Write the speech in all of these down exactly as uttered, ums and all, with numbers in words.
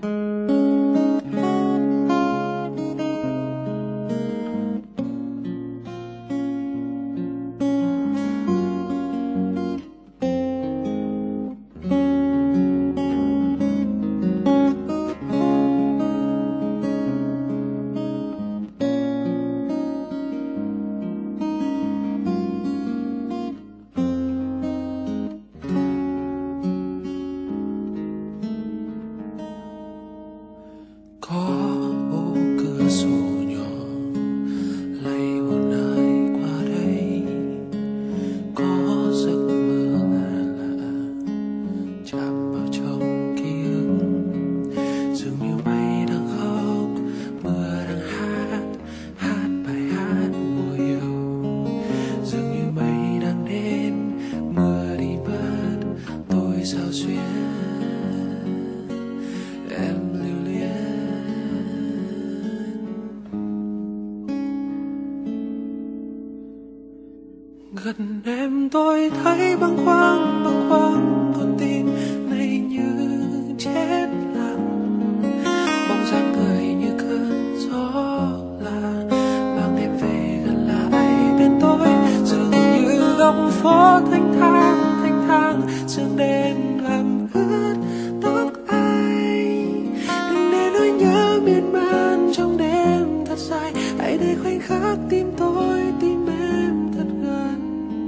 Gần em tôi thấy bâng khuâng bâng khuâng, con tim này như chết lặng. Bóng dáng người như cơn gió là mang em về gần lại bên tôi, dường như góc phố thanh thang thanh thang, sương đêm làm ướt tóc anh. Đừng để nỗi nhớ miên man trong đêm thật dài, hãy để khoảnh khắc tim tôi tim em thật gần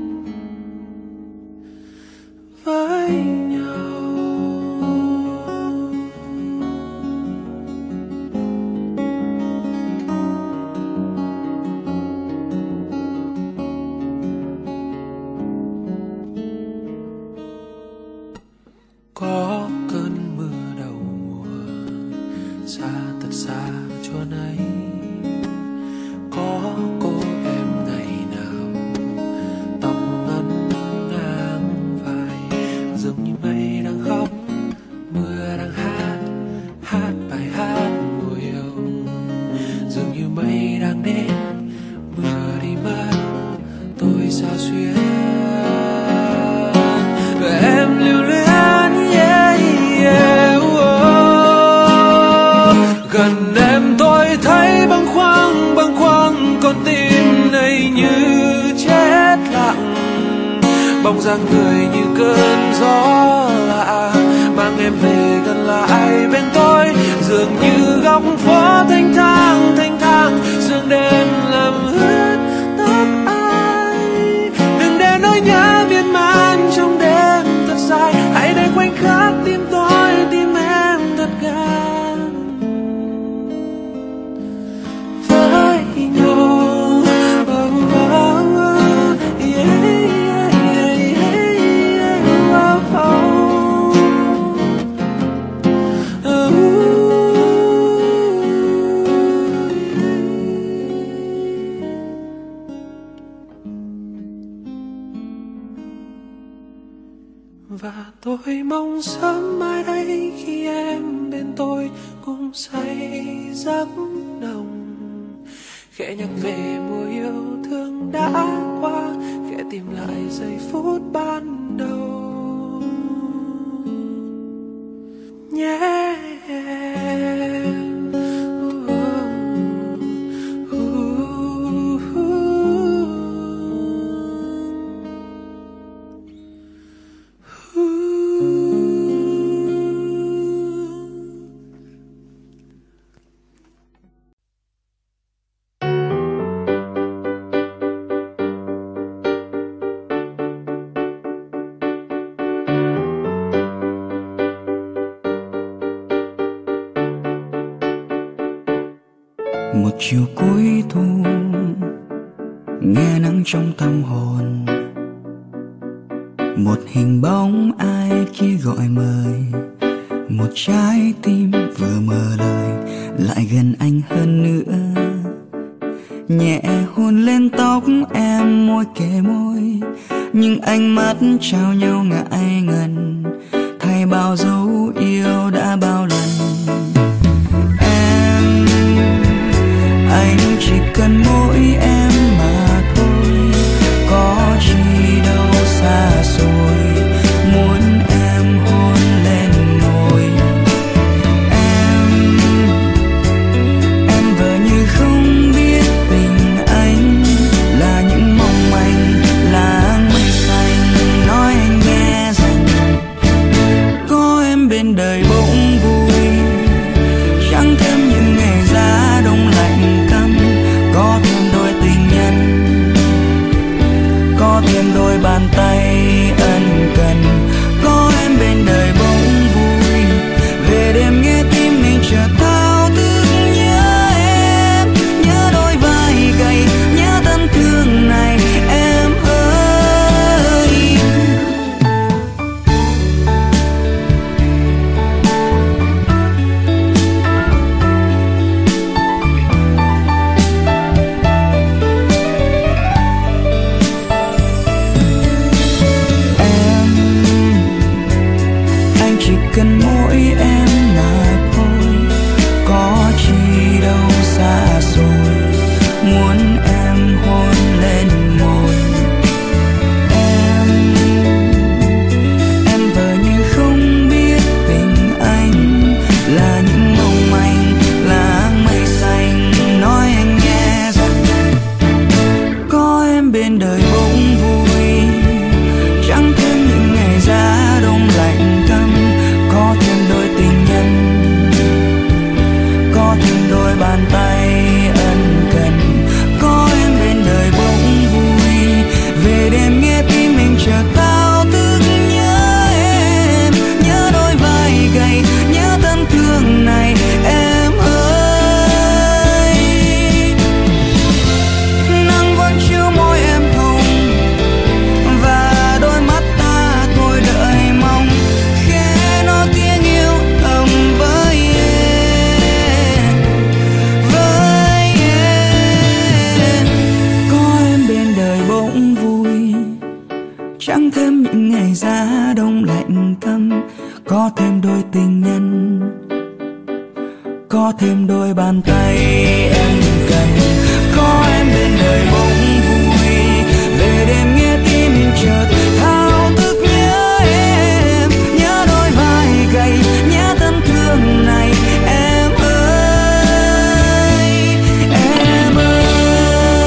với nhau. Có cơn mưa đầu mùa xa thật xa chốn ấy, có cô em ngày nào tóc ngắn ngang vai, dường như mây đang khóc mưa đang hát hát bài hát mùa yêu, dường như mây đang đến mưa đi mất tôi sao xuyên. Và em lưu luyến yeah, yeah, oh. Gần em tôi thấy bâng khuâng bâng khuâng, con tim này như chết lặng. Bóng dáng người như cơn gió lạ mang em về gần lại bên tôi, dường như góc phố thanh thang thanh thang, sương đêm làm ướt tóc ai. Đừng để nỗi nhớ miên man trong đêm thật dài, hãy để khoảnh khắc tim tôi tim em thật gần với nhau. Oh, oh, oh, yeah, yeah, yeah, yeah, oh, oh. Oh, và tôi mong sớm mai đây khi em bên tôi cùng say giấc nồng, khẽ nhắc về mùa yêu thương đã qua, khẽ tìm lại giây phút ban đầu nhé em. Một chiều cuối thu nghe nắng trong tâm hồn, một hình bóng ai kia gọi mời, một trái tim vừa mờ lời lại gần anh hơn nữa. Nhẹ hôn lên tóc em môi kề môi, nhưng ánh mắt trao nhau ngại ngần, thay bao dấu yêu đã bao lần. Anh chỉ cần mỗi em mà thôi, có chi đâu xa xôi, muốn em hôn lên môi em. tình nhân. Có thêm đôi bàn tay em cần, có em bên đời bỗng vui. Về đêm nghe tim chợt thao thức nhớ em, nhớ đôi vai gầy, nhớ thân thương này em ơi, em ơi.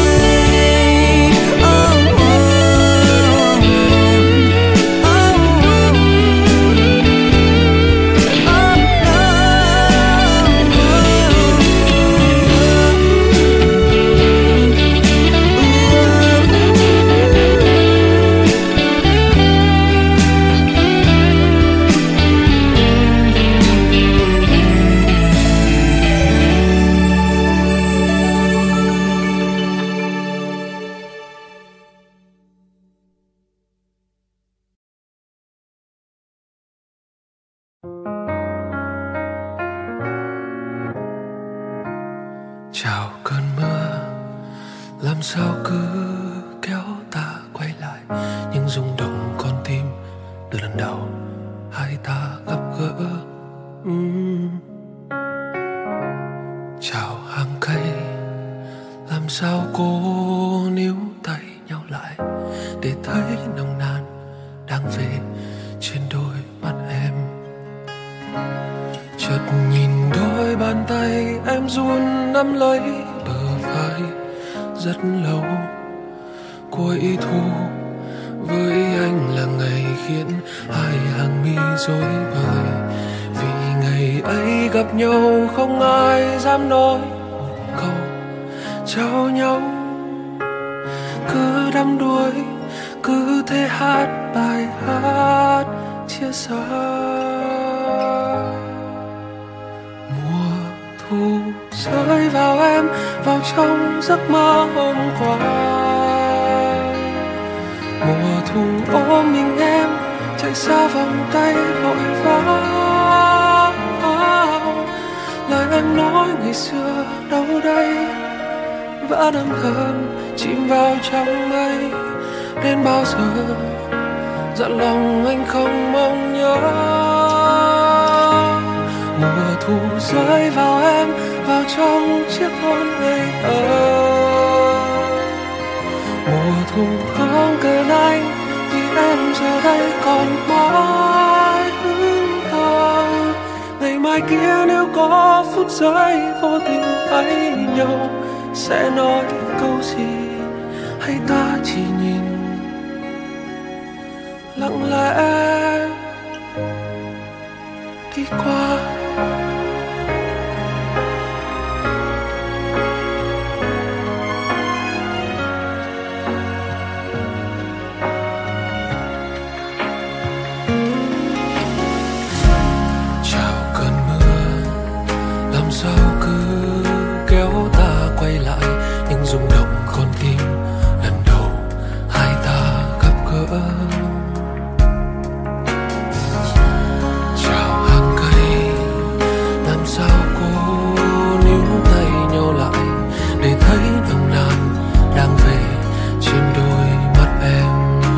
Oh, oh, oh, chào cơn mưa, làm sao cứ kéo ta quay lại những rung động con tim từ lần đầu hai ta gặp gỡ. uhm. Chào hàng cây, làm sao cô níu tay nhau lại để thấy nồng nàn đang về trên đôi mắt em. Chợt nhìn đôi bàn tay em run nắm lấy bờ vai rất lâu. Cuối thu với anh là ngày khiến hai hàng mi rối bời, vì ngày ấy gặp nhau không ai dám nói một câu chào nhau. Cứ đắm đuối, cứ thế hát bài hát chia xa. Thu rơi vào em, vào trong giấc mơ hôm qua. Mùa thu ôm mình em, chạy xa vòng tay vội vã. Lời em nói ngày xưa đâu đây, vẫn âm thầm chìm vào trong mây. Đến bao giờ dặn lòng anh không mong nhớ. Mùa thu rơi vào em, vào trong chiếc hôn ngây thơ. Mùa thu không cần anh, vì em giờ đây còn mãi hững hờ. Ngày mai kia nếu có phút giây vô tình thấy nhau, sẽ nói câu gì hay ta chỉ nhìn lặng lẽ đi qua. Sao cứ kéo ta quay lại những rung động con tim lần đầu hai ta gặp gỡ. Chào hàng cây, làm sao cô níu tay nhau lại để thấy nồng nàn đang về trên đôi mắt em.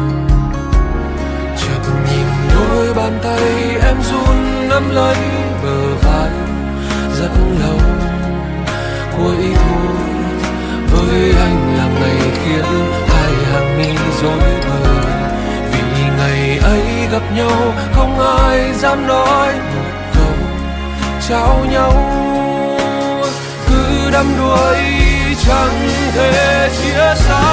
Chợt nhìn đôi bàn tay em run nắm lấy bờ vai rất lâu. Cuối thu với anh là ngày khiến hai hàng mi rối bời, vì ngày ấy gặp nhau không ai dám nói một câu chào nhau. Cứ đắm đuối chẳng thể chia xa.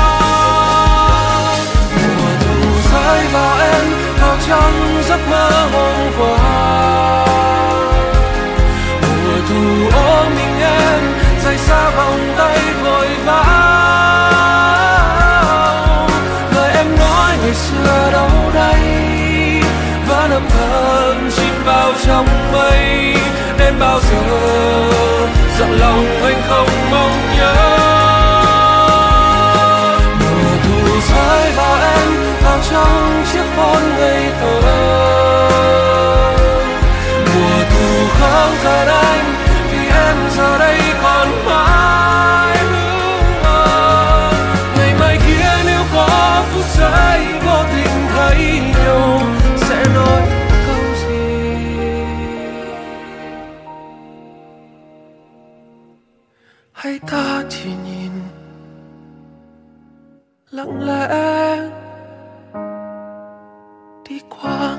Mùa thu rơi vào em, vào trong giấc mơ hôm qua. Thu ôm mình em, rời xa vòng tay vội vã. Lời em nói ngày xưa đâu đây, vẫn âm thầm chìm vào trong mây. Đến bao giờ dặn lòng anh không mong nhớ. Mùa thu rơi vào em, vào trong chiếc hôn ngây thơ. Mùa thu không cần anh, em giờ đây còn mãi hững hờ. Ngày mai kia nếu có phút giây vô tình thấy nhau, sẽ nói câu gì Hai ta chỉ nhìn lặng lẽ đi qua.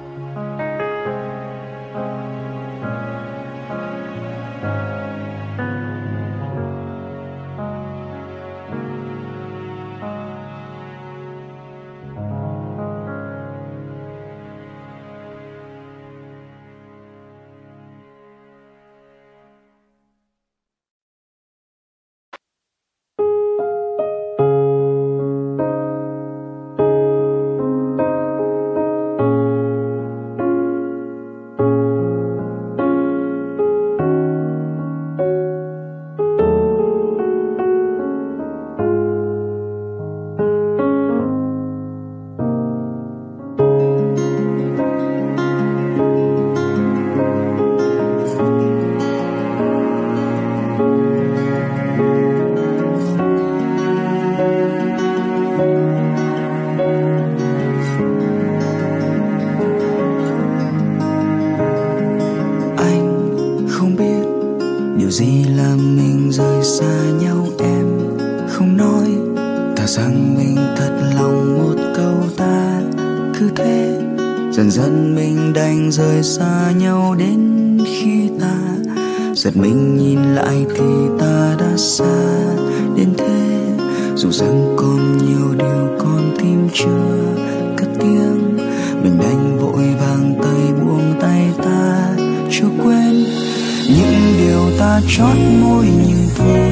gì làm mình rời xa nhau em không nói, thà rằng mình thật lòng một câu ta cứ thế dần dần mình đành rời xa nhau. Đến khi ta giật mình nhìn lại thì ta đã xa đến thế, dù rằng còn nhiều điều con tim chưa cất tiếng, mình đành vội vàng tay buông tay ta chưa quên những điều ta chót môi nhưng thôi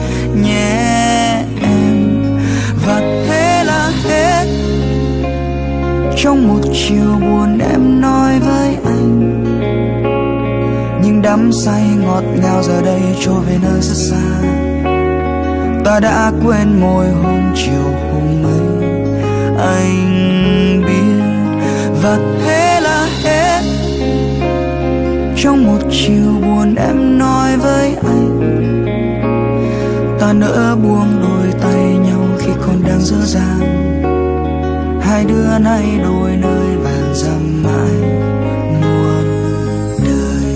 nhé em. Và thế là hết trong một chiều buồn em nói với anh, nhưng đắm say ngọt ngào giờ đây trôi về nơi rất xa. Ta đã quên môi hôm chiều hôm ấy anh biết. Và thế là hết trong một chiều buồn em nói với anh, ta nỡ buông đôi tay nhau khi còn đang dở dang. Hai đứa nay đôi nơi vàn dặm mãi muôn đời.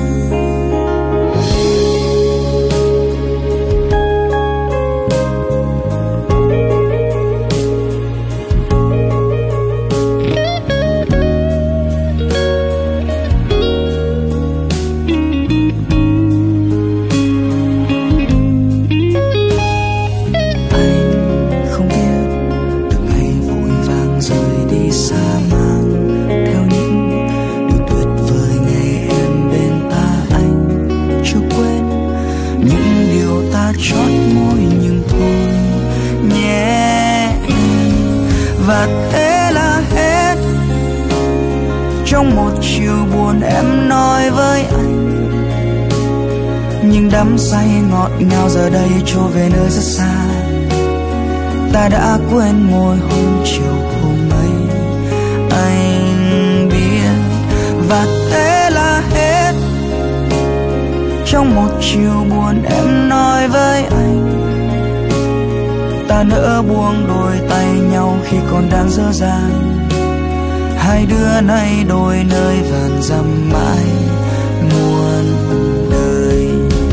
Và thế là hết trong một chiều buồn em nói với anh, nhưng đắm say ngọt ngào giờ đây trôi về nơi rất xa. Ta đã quên môi hôm chiều hôm ấy anh biết. Và thế là hết trong một chiều buồn em nói với anh, ta nỡ buông đôi tay nhau khi còn đang dở dang. Hai đứa nay đôi nơi vàn dặm mãi muôn đời.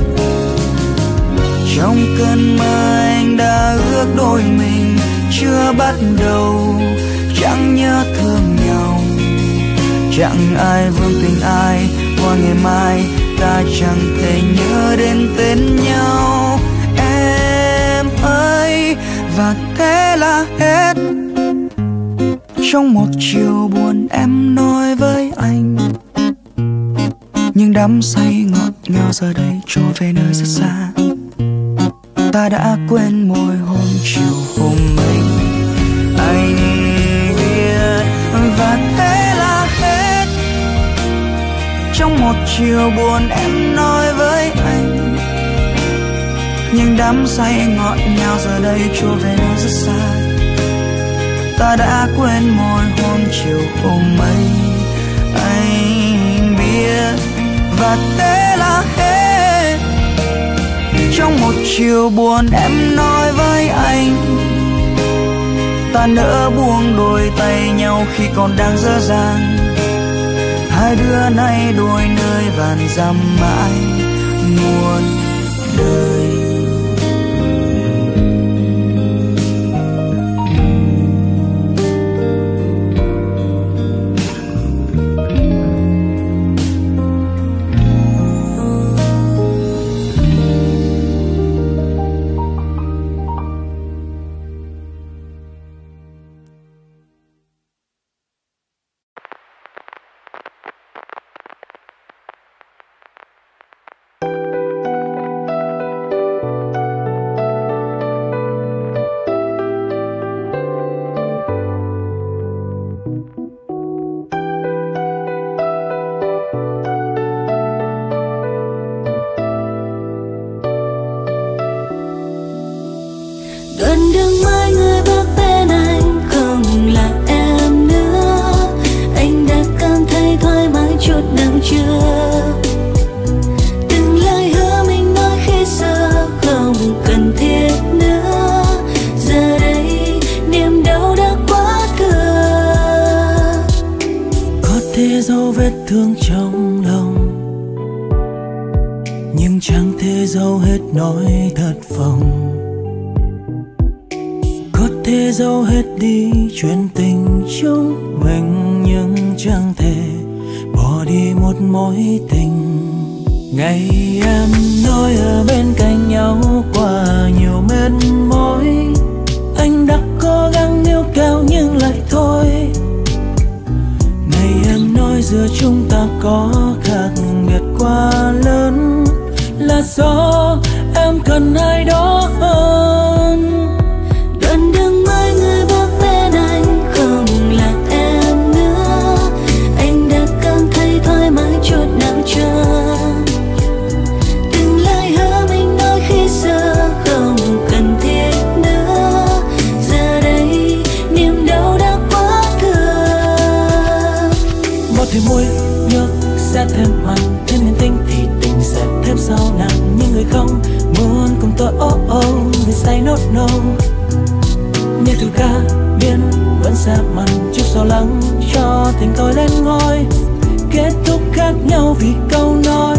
Trong cơn mơ anh đã ước đôi mình chưa bắt đầu, chẳng nhớ thương nhau, chẳng ai vương tình ai. Qua ngày mai ta chẳng thể nhớ đến tên nhau em ơi. Và thế là hết trong một chiều buồn em nói với anh, nhưng đắm say ngọt ngào giờ đây trôi về nơi rất xa. Ta đã quên môi hôm chiều hôm ấy anh biết. Và thế là hết trong một chiều buồn em nói với anh, nhưng đắm say ngọt ngào giờ đây trôi về nơi rất xa. Ta đã quên môi hôm chiều hôm ấy anh biết. Và thế là hết trong một chiều buồn em nói với anh, ta nỡ buông đôi tay nhau khi còn đang dở dang. Hai đứa nay đôi nơi vàn dặm mãi muôn đời. chưa. Từng lời hứa mình nói khi xưa không cần thiết nữa, giờ đây niềm đau đã quá thừa. Có thể dấu vết thương trong lòng, nhưng chẳng thể giấu hết nỗi thất vọng. Có thể giấu hết đi chuyện tình chúng mình, nhưng chẳng thể bỏ đi một mối tình. Ngày em nói ở bên cạnh nhau qua nhiều mệt mỏi, anh đã cố gắng níu kéo nhưng lại thôi. Ngày em nói giữa chúng ta có khác biệt quá lớn, là do em cần ai đó hơn. Đoạn đường mới người bước bên anh không là em nữa, anh đã cảm thấy thoải mái chút nào chưa. Từng lời hứa mình nói khi xưa không cần thiết nữa, giờ đây niềm đau đã quá thừa. Bỏ thêm muối nước sẽ thêm mặn, thêm nhân tình thì tình sẽ thêm sâu nặng. Những người không muốn cùng tôi oh oh, người say nốt no. Như từ ca biến vẫn xa mặn, chút lo lắng cho tình tôi lên ngôi. Kết thúc khác nhau vì câu nói.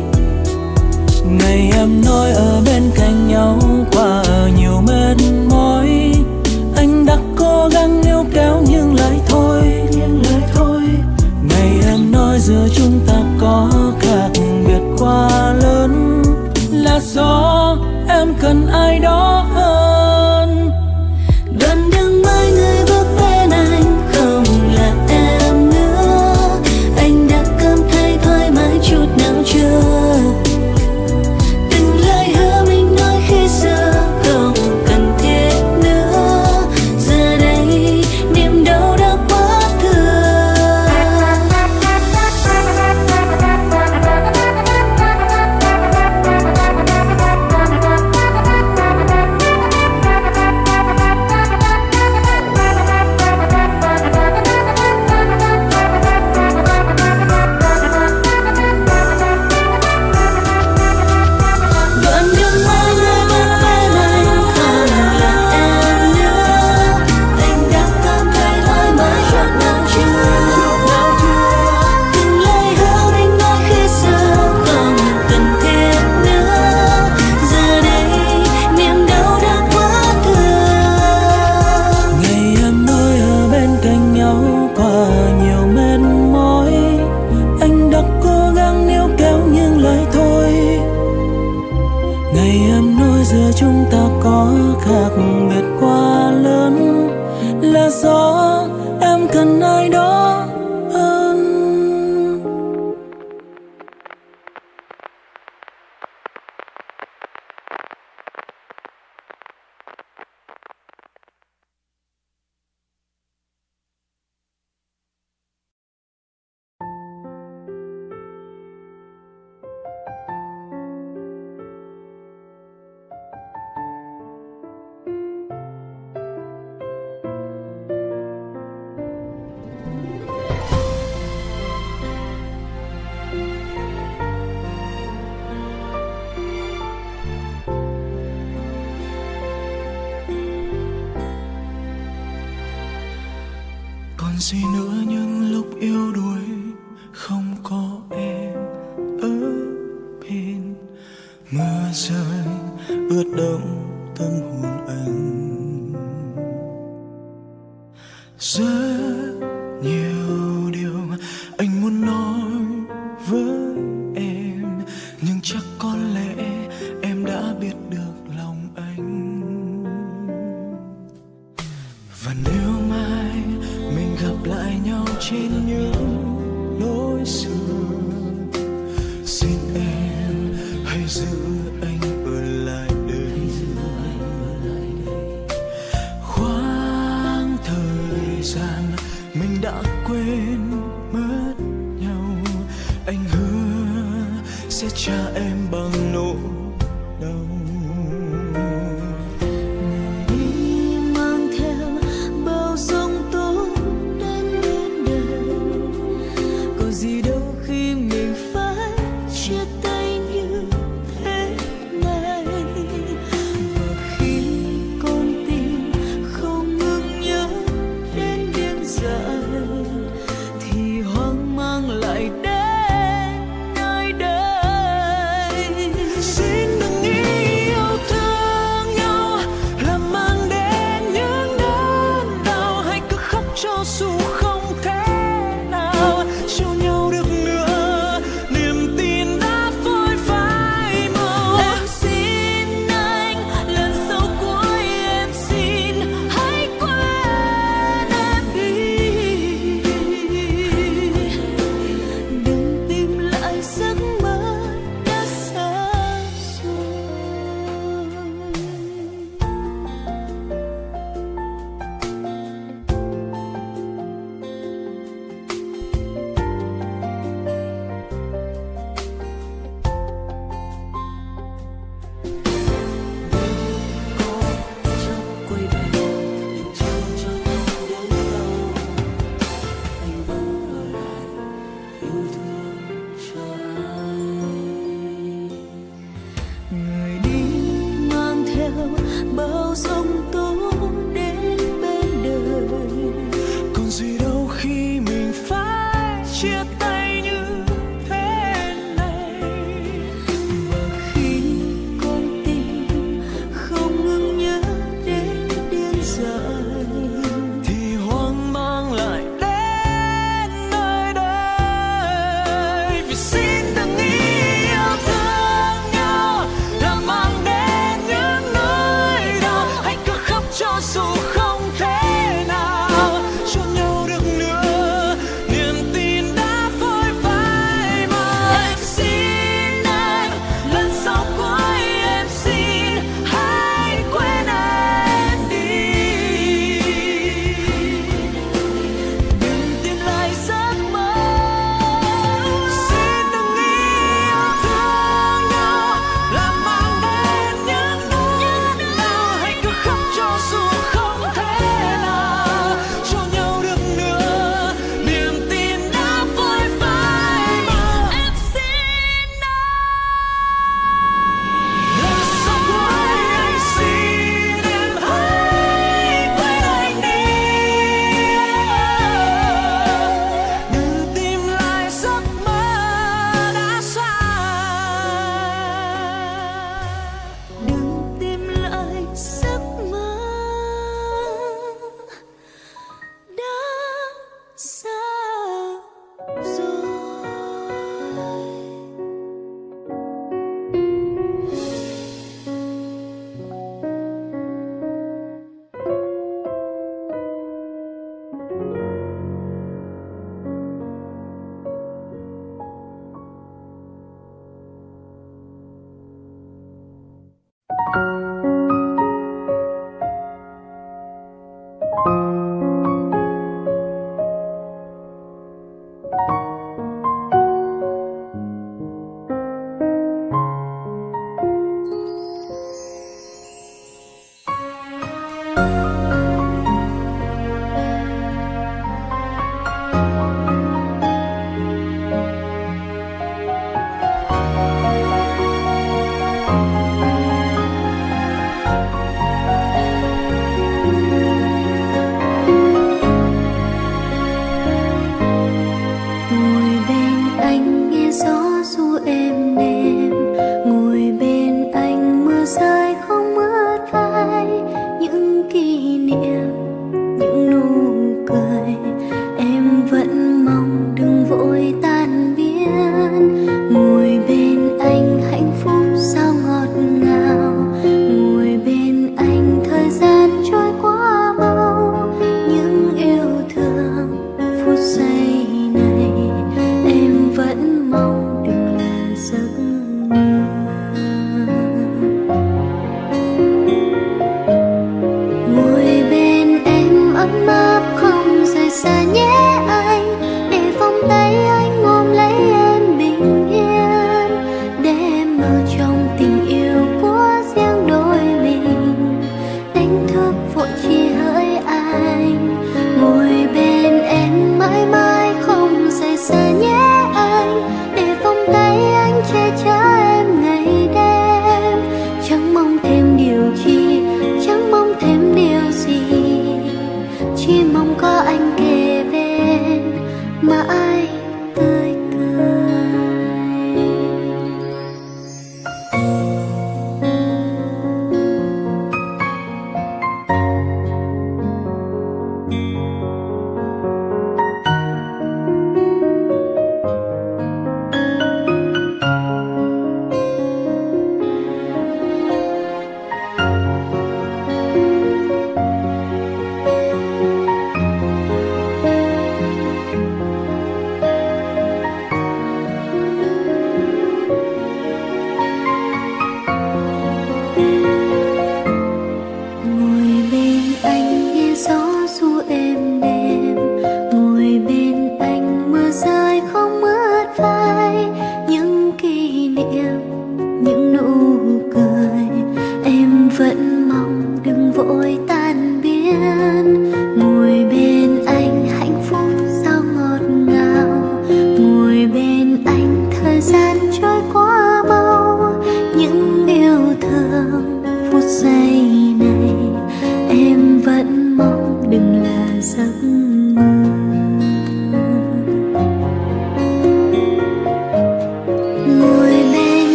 Ngày em nói ở bên cạnh nhau qua nhiều mệt mỏi, anh đã cố gắng níu kéo nhưng lại thôi, nhưng lại thôi. Ngày em nói giữa chúng ta có khác biệt quá lớn, là do em cần ai đó hơn. Đoạn đường mới người bước bên anh không là em nữa, anh đã cảm thấy thoải mái chút nào chưa. Từng lời hứa mình nói khi xưa không cần thiết nữa, giờ đây niềm đau đã quá thừa. Đoạn đường mới người bước bên anh không là em nữa, anh đã cảm thấy thoải mái chút nào chưa. Từng lời hứa mình nói khi xưa không cần thiết nữa, giờ đây niềm đau đã quá thừa. Ngày em nói ở bên cạnh nhau qua nhiều mệt mỏi, anh đã cố gắng níu kéo nhưng lại thôi. Ngày em nói giữa chúng ta có khác biệt quá lớn, là do em cần ai đó hơn. Còn gì nữa những lúc yếu đuối không có em ở bên. Mưa rơi ướt đẫm tâm hồn anh, rất nhiều điều anh muốn nói với em, nhưng chắc có lẽ em đã biết được lòng anh. Và nếu mai mình gặp lại nhau trên những lối xưa, xin em hãy giữ anh ở lại đây. Khoảng thời gian mình đã quên mất nhau, anh hứa sẽ trả em bằng nỗi đau. Gì đâu khi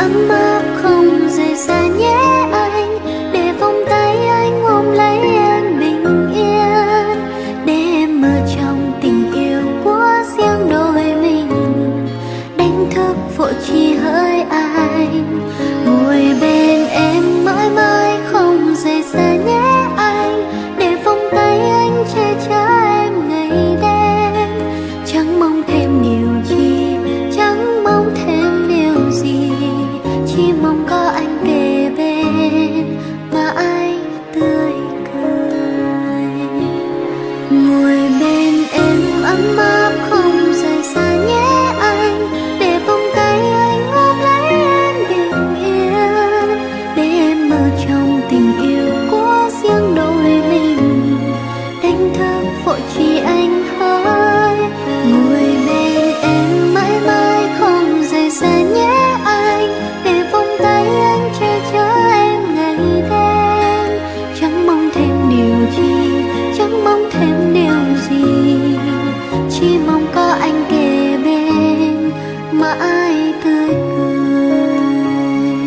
ấm áp không rời xa nhé anh, để vòng tay anh ôm lấy em bình yên, để em mơ trong tình yêu của riêng đôi mình, đánh thức vội chỉ hỡi anh, ngồi bên em mãi mãi không rời xa nhé anh, để vòng tay anh che chở em ngày đêm, chẳng mong thêm điều chi, chẳng mong thêm điều gì, chỉ mong có anh kề bên mãi tươi cười, ngồi bên em ấm áp không rời xa nhé anh, để vòng tay anh ôm lấy em bình yên, để em mơ trong tình yêu của riêng đôi mình, đánh thức vội chỉ anh hỡi, ngồi bên em mãi mãi không rời xa nhé anh, để vòng tay anh che chở em ngày đêm, chẳng mong thêm điều chi, chẳng mong thêm điều gì, chỉ mong có anh kề bên mãi tươi cười,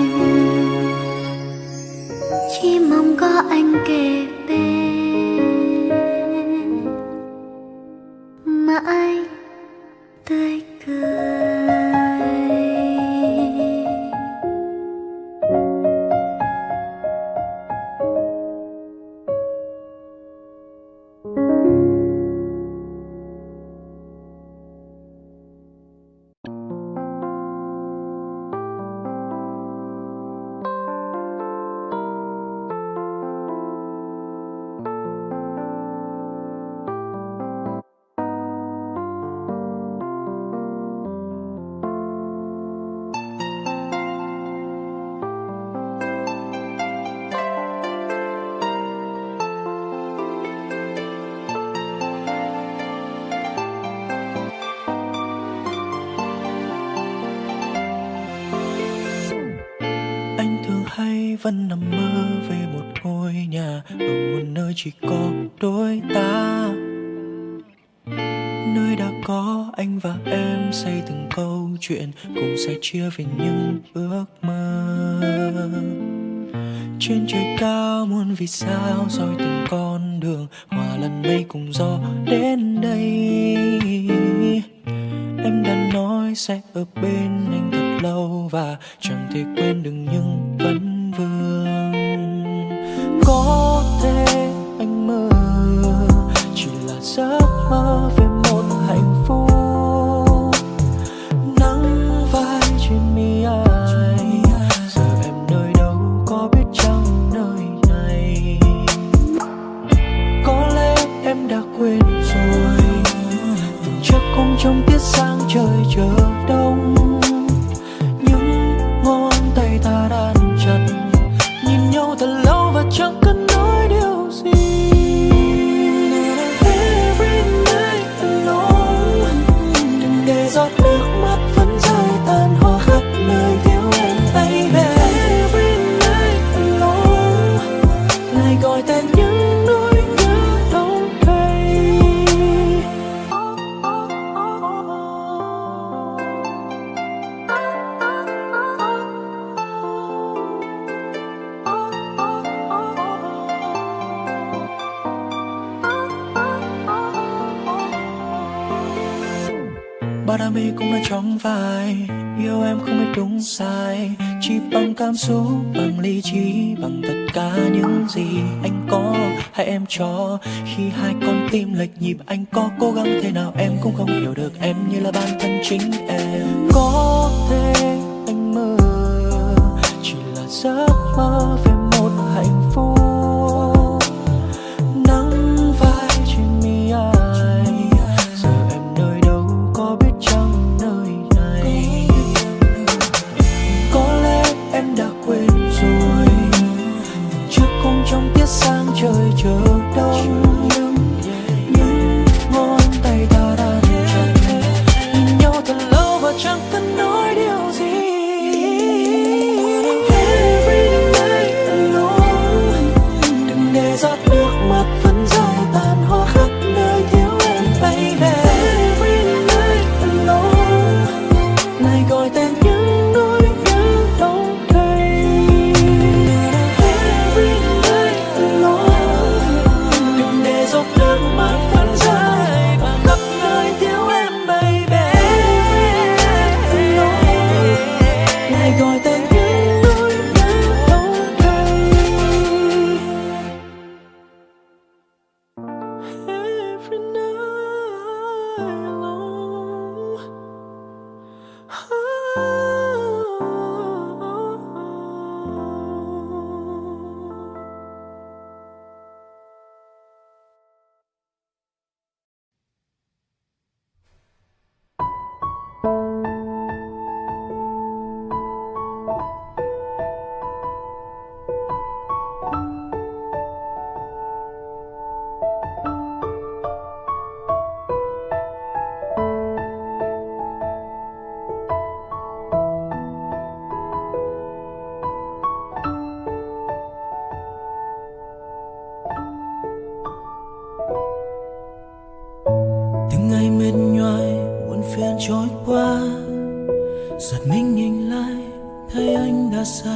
chỉ mong có anh kề bên mãi tươi cười. Vẫn nằm mơ về một ngôi nhà ở một nơi chỉ có đôi ta, nơi đã có anh và em xây từng câu chuyện cùng sẻ chia về những ước mơ. Trên trời cao muôn vì sao soi từng con đường, hòa lẫn mây cùng gió đến đây. Em đã nói sẽ ở bên anh thật lâu và chẳng thể quên được những vấn vương. Có thể anh mơ chỉ là giấc mơ về một hạnh phúc, nắng vai trên mi ai. Giờ em nơi đâu có biết chăng nơi này, có lẽ em đã quên rồi. Từng chiếc cung trong tiết sáng trời chờ đông, những ngón tay ta đan chặt, nhìn nhau thật lâu và chẳng cần nói điều gì. Every night alone, đừng để giọt nước mắt vẫn rơi tàn hoa khắp nơi thiếu em tay về. Every night alone, lại gọi tên những nỗi nhớ đông cay. Bao đam mê cũng là trong vai, yêu em không biết đúng sai, chỉ bằng cảm xúc, bằng lý trí, bằng tất cả những gì anh có hay em cho. Khi hai con tim lệch nhịp, anh có cố gắng thế nào em cũng không hiểu được em như là bản thân chính em. Có thể anh mơ chỉ là giấc mơ về một hạnh phúc, nắng vai trên mi ai. Giờ em nơi đâu có biết chăng nơi này, có lẽ em đã quên rồi. Chiếc cung trong tiết sáng trời chờ đông, những ngón tay ta đan chặt, nhìn nhau thật lâu và chẳng cần nói điều gì. nhìn lại thấy anh đã xa,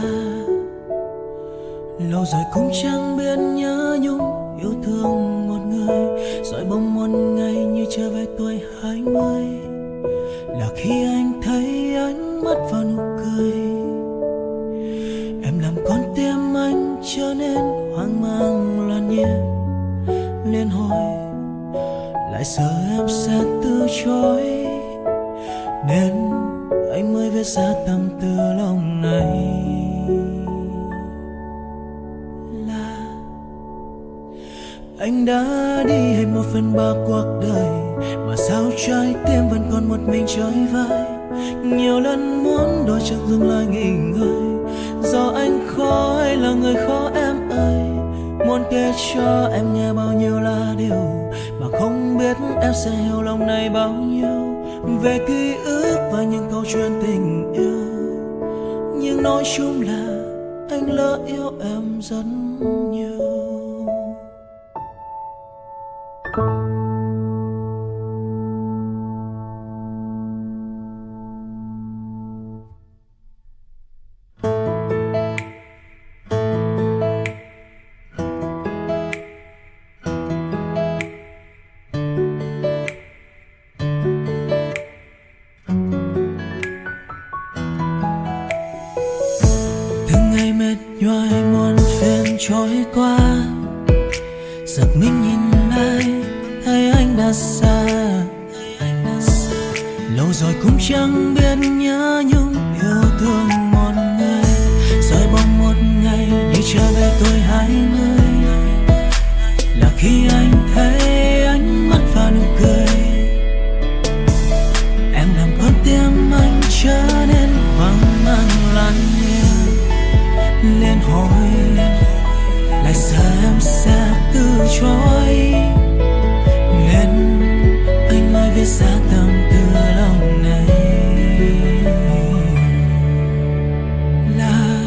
lâu rồi cũng chẳng biết nhớ nhung yêu thương một người, rồi bỗng một ngày như trở về tuổi hai mươi, là khi anh thấy ánh mắt vào nụ cười. Em làm con tim anh trở nên hoang mang loạn nhịp, liên hồi lại sợ em sẽ từ chối, nên anh mới viết ra tâm tư lòng này. Là anh đã đi hết một phần ba cuộc đời, mà sao trái tim vẫn còn một mình chơi vơi. Nhiều lần muốn đôi chân dừng lại nghỉ ngơi, do anh khó hay là người khó em ơi. Muốn kể cho em nghe bao nhiêu là điều mà không biết em sẽ hiểu lòng này bao nhiêu, về ký ức và những câu chuyện tình yêu. Nhưng nói chung là anh lỡ yêu em rất nhiều. Trôi qua giật mình nhìn lại thấy anh đã xa, lâu rồi cũng chẳng biết nhớ nhung yêu thương một người, rồi bỗng một ngày như trở về tuổi hai mươi, là khi anh thấy ánh mắt và nụ cười. Em làm con tim anh trở nên hoang mang loạn nhịp, liên hồi lại sợ em sẽ từ chối, nên anh mới viết ra tâm tư lòng này. Là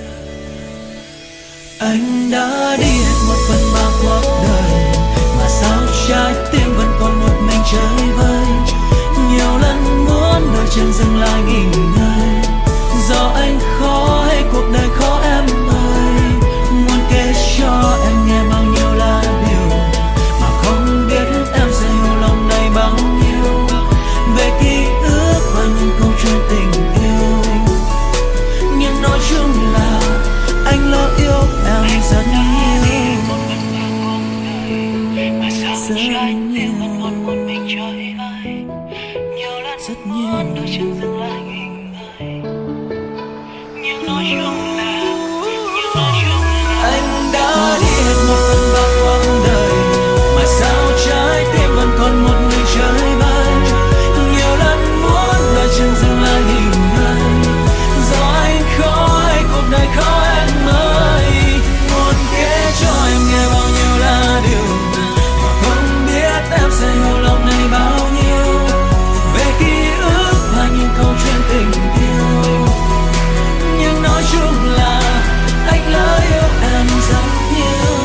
anh đã đi hết một phần ba cuộc đời, mà sao trái tim vẫn còn một mình chơi vơi. Nhiều lần muốn đôi chân dừng lại nghỉ ngơi, do anh khó hay cuộc đời khó em ơi. Muốn kể cho em nghe bao nhiêu là điều mà không biết em sẽ hiểu lòng này bao nhiêu, về ký ức và những câu chuyện tình yêu. Nhưng nói chung là anh lỡ yêu em rất nhiều, rất nhiều, rất nhiều. Anh đã đi hết một phần ba quãng đời, mà sao trái tim vẫn còn một người chơi vơi. Nhiều lần muốn đôi chân dừng lại nghỉ ngơi, do anh khó hay cuộc đời khó em ơi. Muốn kể cho em nghe bao nhiêu là điều mà không biết em sẽ hiểu lòng này bao nhiêu, về ký ức và những câu chuyện tình yêu. Nhưng nói chung là anh lỡ yêu em rất nhiều.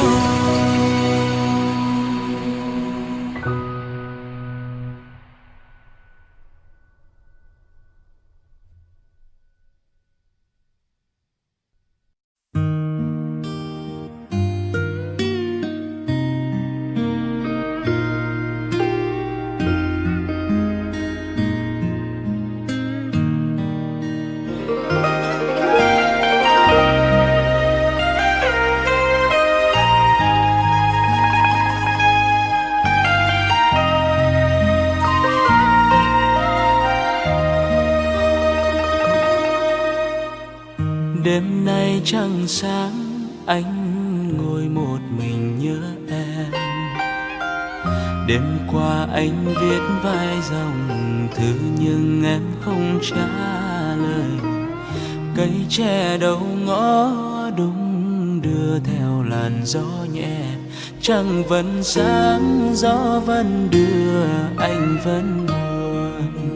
Đêm nay trăng sáng, anh ngồi một mình nhớ em. Đêm qua anh viết vài dòng thư nhưng em không trả lời. Cây tre đầu ngõ đung đưa theo làn gió nhẹ, trăng vẫn sáng, gió vẫn đưa, anh vẫn buồn.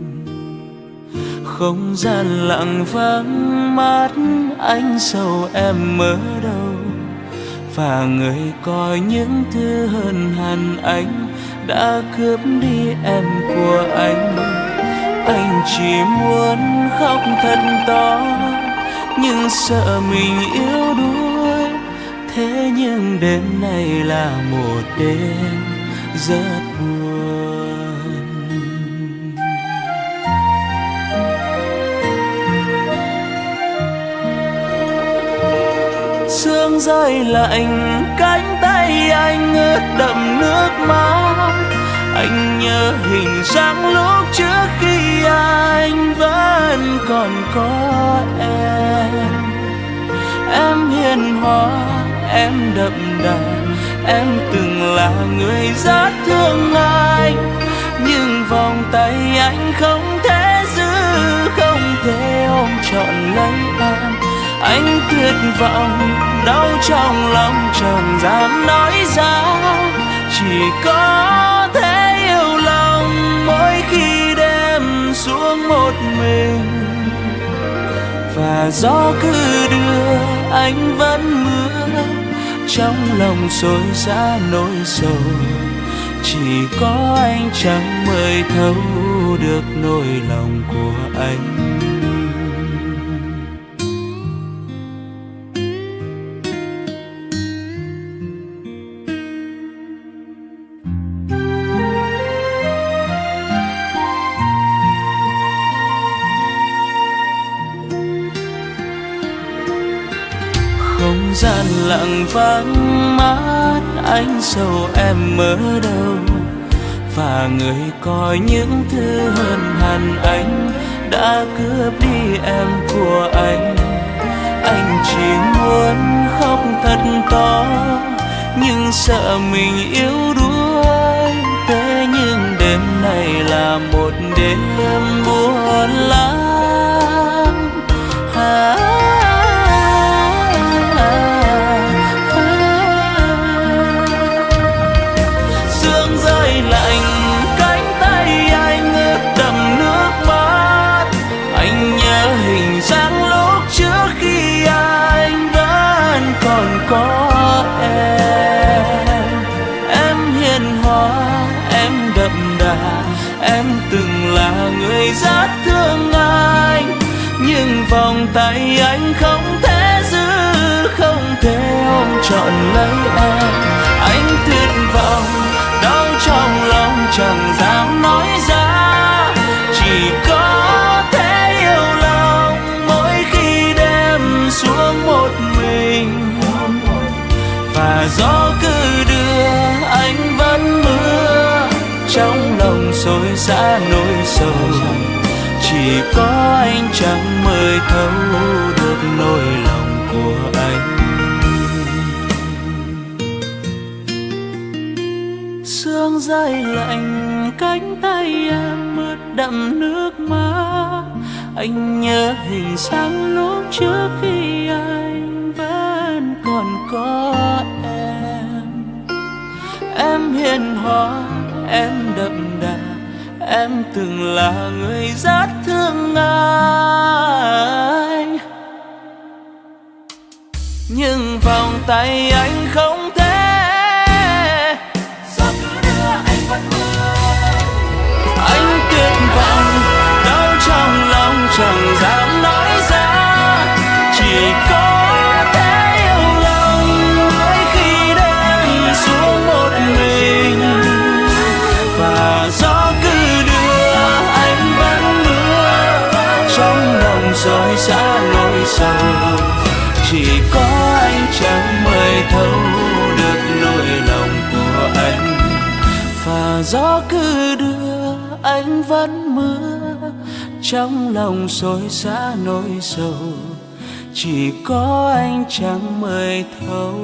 Không gian lặng vắng, mắt anh sầu em ở đâu, và người coi những thứ hơn hẳn anh đã cướp đi em của anh. Anh chỉ muốn khóc thật to, nhưng sợ mình yếu đuối. Thế nhưng đêm nay là một đêm rất buồn. Sương rơi lạnh, cánh tay anh ướt đẫm nước mắt. Anh nhớ hình dáng lúc trước khi anh vẫn còn có em. Em hiền hòa, em đậm đà, em từng là người rất thương anh. Nhưng vòng tay anh không thể giữ, không thể ôm trọn lấy em. Anh tuyệt vọng, đau trong lòng chẳng dám nói ra. Chỉ có thể yêu lòng mỗi khi đêm xuống một mình. Và gió cứ đưa anh vẫn mưa, trong lòng xối xả nỗi sầu. Chỉ có anh chẳng mới thấu được nỗi lòng của anh. Không gian lặng vắng mát, anh sầu em ở đâu. Và người có những thứ hơn hẳn anh đã cướp đi em của anh. Anh chỉ muốn khóc thật to, nhưng sợ mình yếu đuối. Thế nhưng đêm này là một đêm buồn lắm. À, có em. Em hiền hòa, em đậm đà, em từng là người rất thương anh. Nhưng vòng tay anh không thể giữ, không thể ôm trọn lấy em. Anh tuyệt vọng, đau trong lòng chẳng dám nói ra. Chỉ có thể yêu lòng mỗi khi đêm xuống một mình. Và gió cứ đưa anh vẫn mưa, trong lòng xối xả nỗi sầu. Chỉ có anh chẳng mới thấu được nỗi lòng của anh. Sương rơi lạnh, cánh tay em ướt đẫm nước mắt. Anh nhớ hình dáng lúc trước khi anh vẫn còn có em. Em hiền hòa, em đậm đà, em từng là người rất thương anh. Nhưng vòng tay anh không thể, gió cứ đưa anh vẫn mưa. Anh tuyệt vọng, đau trong lòng chẳng dám nói ra. Chỉ có xói xả nỗi sầu. Chỉ có anh chẳng mới thấu được nỗi lòng của anh. Và gió cứ đưa anh vẫn mưa, trong lòng xói xả nỗi sầu. Chỉ có anh chẳng mới thấu.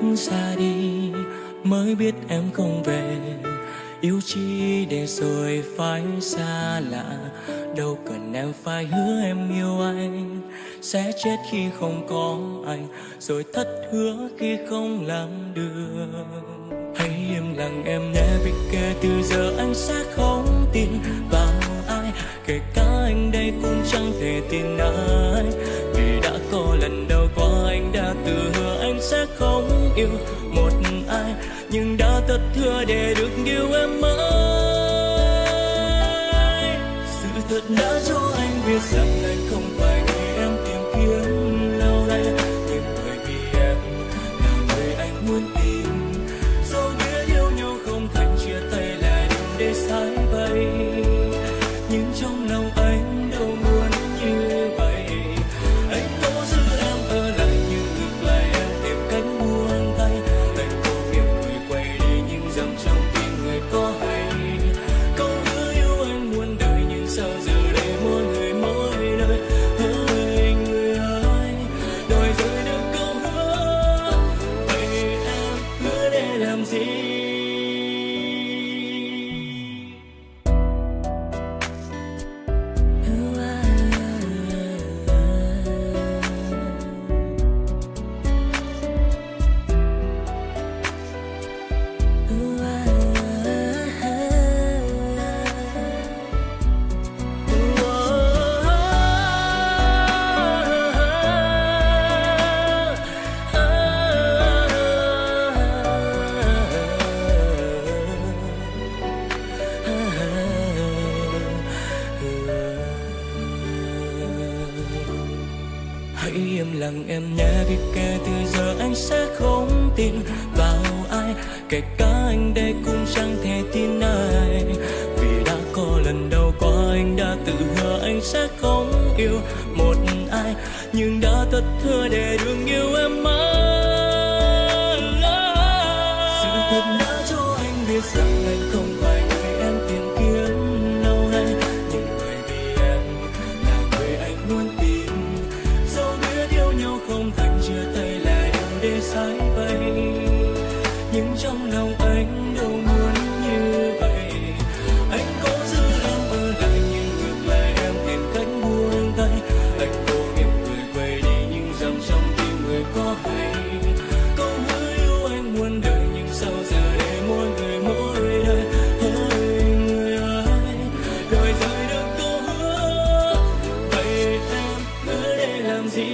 anh ra đi mới biết em không về. Yêu chi để rồi phải xa lạ, đâu cần em phải hứa em yêu anh, sẽ chết khi không có anh, rồi thất hứa khi không làm được. Hãy im lặng em nhé, vì kể từ giờ anh sẽ không tin vào ai, kể cả anh đây cũng chẳng thể tin ai. Vì đã có lần đầu qua anh đã tự hứa anh sẽ không yêu một ai, nhưng đã thất hứa để được yêu em mãi. Sự thật đã cho anh biết rằng anh không phải người em tìm kiếm lâu nay, nhưng bởi vì em là người anh muốn tìm. Dẫu biết yêu nhau không thành chia tay là điều để sai vậy, nhưng trong lòng anh đâu muốn như vậy. Anh cố giữ em ở lại nhưng ngược lại em tìm cách buông tay. Anh cố miệng cười quay đi nhưng dầm trong tim người có hay. Câu hứa yêu anh muốn đời nhưng sao giờ đây mỗi người mỗi nơi. Hỡi người ơi, đòi rời được câu hứa, vậy em hứa để làm gì? Hãy im lặng em nhé, vì kể từ giờ anh sẽ không tin vào ai, kể cả anh đây cũng chẳng thể tin ai. Vì đã có lần đầu qua anh đã tự hứa anh sẽ không yêu một ai, nhưng đã thất hứa để đừng yêu em mãi. Sự thật đã cho anh biết rằng anh không phải người em tìm kiếm lâu nay, nhưng bởi vì em là người anh muốn tìm. Dẫu biết yêu nhau không thành chia tay là điều để sai vậy, nhưng trong lòng anh đâu muốn như vậy. Anh cố giữ em ở lại nhưng ngược lại em tìm cách buông tay. Anh cố miệng cười quay đi nhưng dầm trong tim người có hay. Câu hứa yêu anh muốn đời nhưng sao giờ đây mỗi người mỗi nơi. Hỡi người ơi, đòi rời được câu hứa, vậy em hứa để làm gì?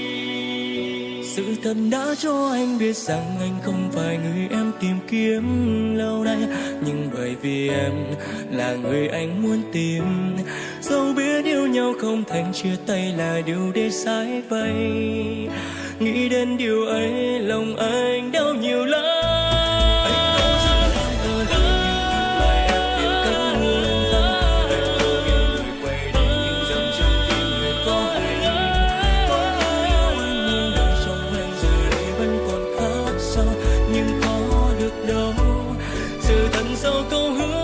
Sự thật đã cho anh biết rằng anh không phải người em tìm kiếm lâu nay, nhưng bởi vì em là người anh muốn tìm. Dẫu biết yêu nhau không thành chia tay là điều để sai vậy, nghĩ đến điều ấy lòng anh đau nhiều lắm. Anh cố giữ em ở lại nhưng ngược lại em tìm cách buông tay. Anh cố miệng cười quay đi nhưng dầm trong tim người có hay. Có hứa yêu anh muốn đời trong anh giờ đây vẫn còn khác sao, nhưng có được đâu. Sự thật sau câu hứa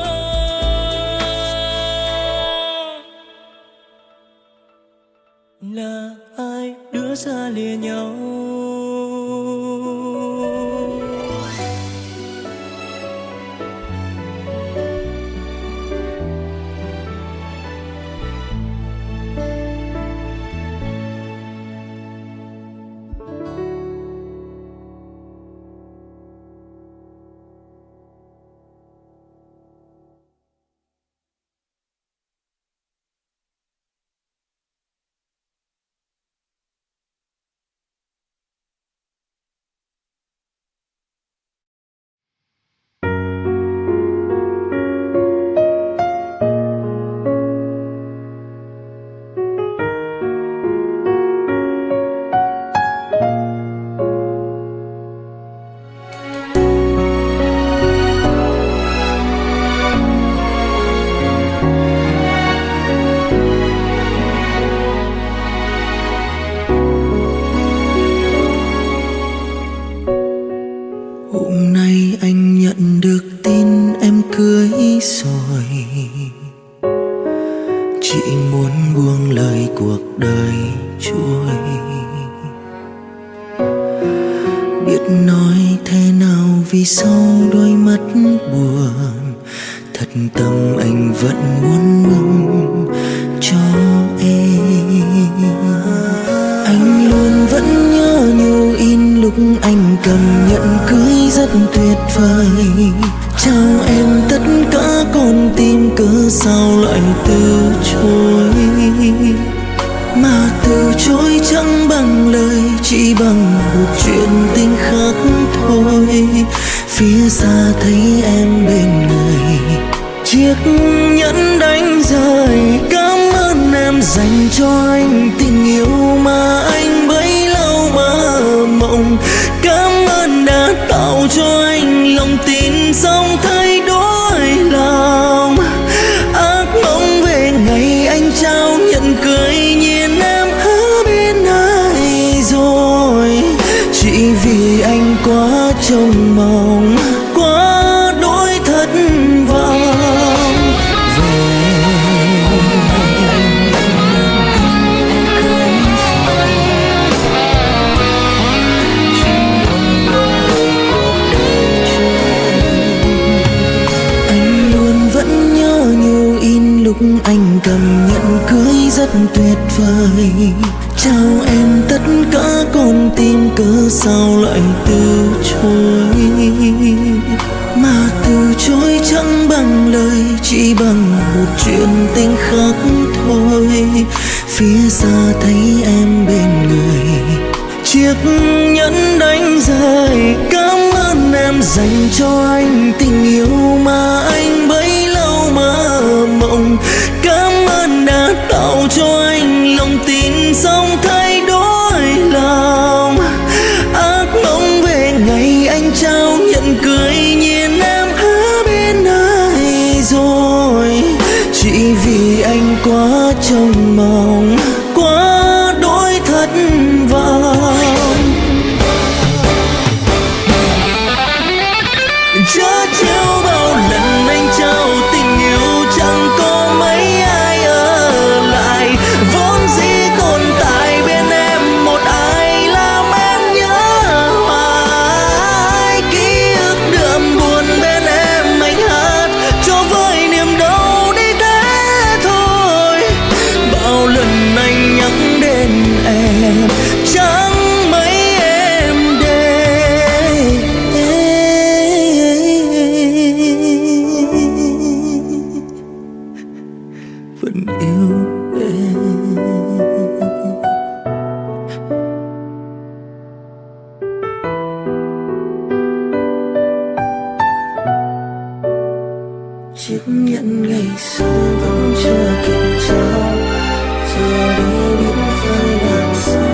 là ai đưa ra lìa nhau. biết nói thế nào vì sau đôi mắt buồn, thật tâm anh vẫn muốn mừng cho em. Anh luôn vẫn nhớ như in lúc anh cầm nhẫn cưới rất tuyệt vời. Chào em tất cả con tim cớ sao lại từ chối, mà từ chối chẳng bằng lời, chỉ bằng một chuyện tình khác thôi. Phía xa thấy em bên người, chiếc nhẫn đánh rơi. Cảm ơn em dành cho anh tình yêu mà anh bấy lâu mơ mộng. Cảm ơn đã tạo cho anh lòng tin xong thay đổi lòng. Ác mong về ngày anh trao nhận cưới nhìn em ở bên ai rồi, chỉ vì anh quá trông mong, quá đỗi thất vọng. Anh cầm nhẫn cưới rất tuyệt vời. Chào em tất cả con tim cớ sao lại từ chối, mà từ chối chẳng bằng lời, chỉ bằng một chuyện tình khác thôi. Phía xa thấy em bên người, chiếc nhẫn đánh rơi. Cảm ơn em dành cho anh tình yêu mà anh bấy lâu mơ mộng. Cảm ơn đã tạo cho anh lòng tin xong thay đổi lòng. Ác mong về ngày anh trao nhận cưới nhìn em ở bên ai rồi, chỉ vì anh quá trông mong, quá đỗi thất vọng. Chớ trêu bao lần anh trao tình yêu chẳng có mấy ai ở lại. Vốn dĩ tồn tại bên em một ai làm em nhớ hoài. Ký ức đượm buồn bên em anh hát cho với niềm đau đi thế thôi. Bao lần anh nhắc đến em chẳng mấy em để vẫn yêu em. Chiếc nhẫn ngày xưa vẫn chưa kịp trao, giờ đây biết phải làm sao.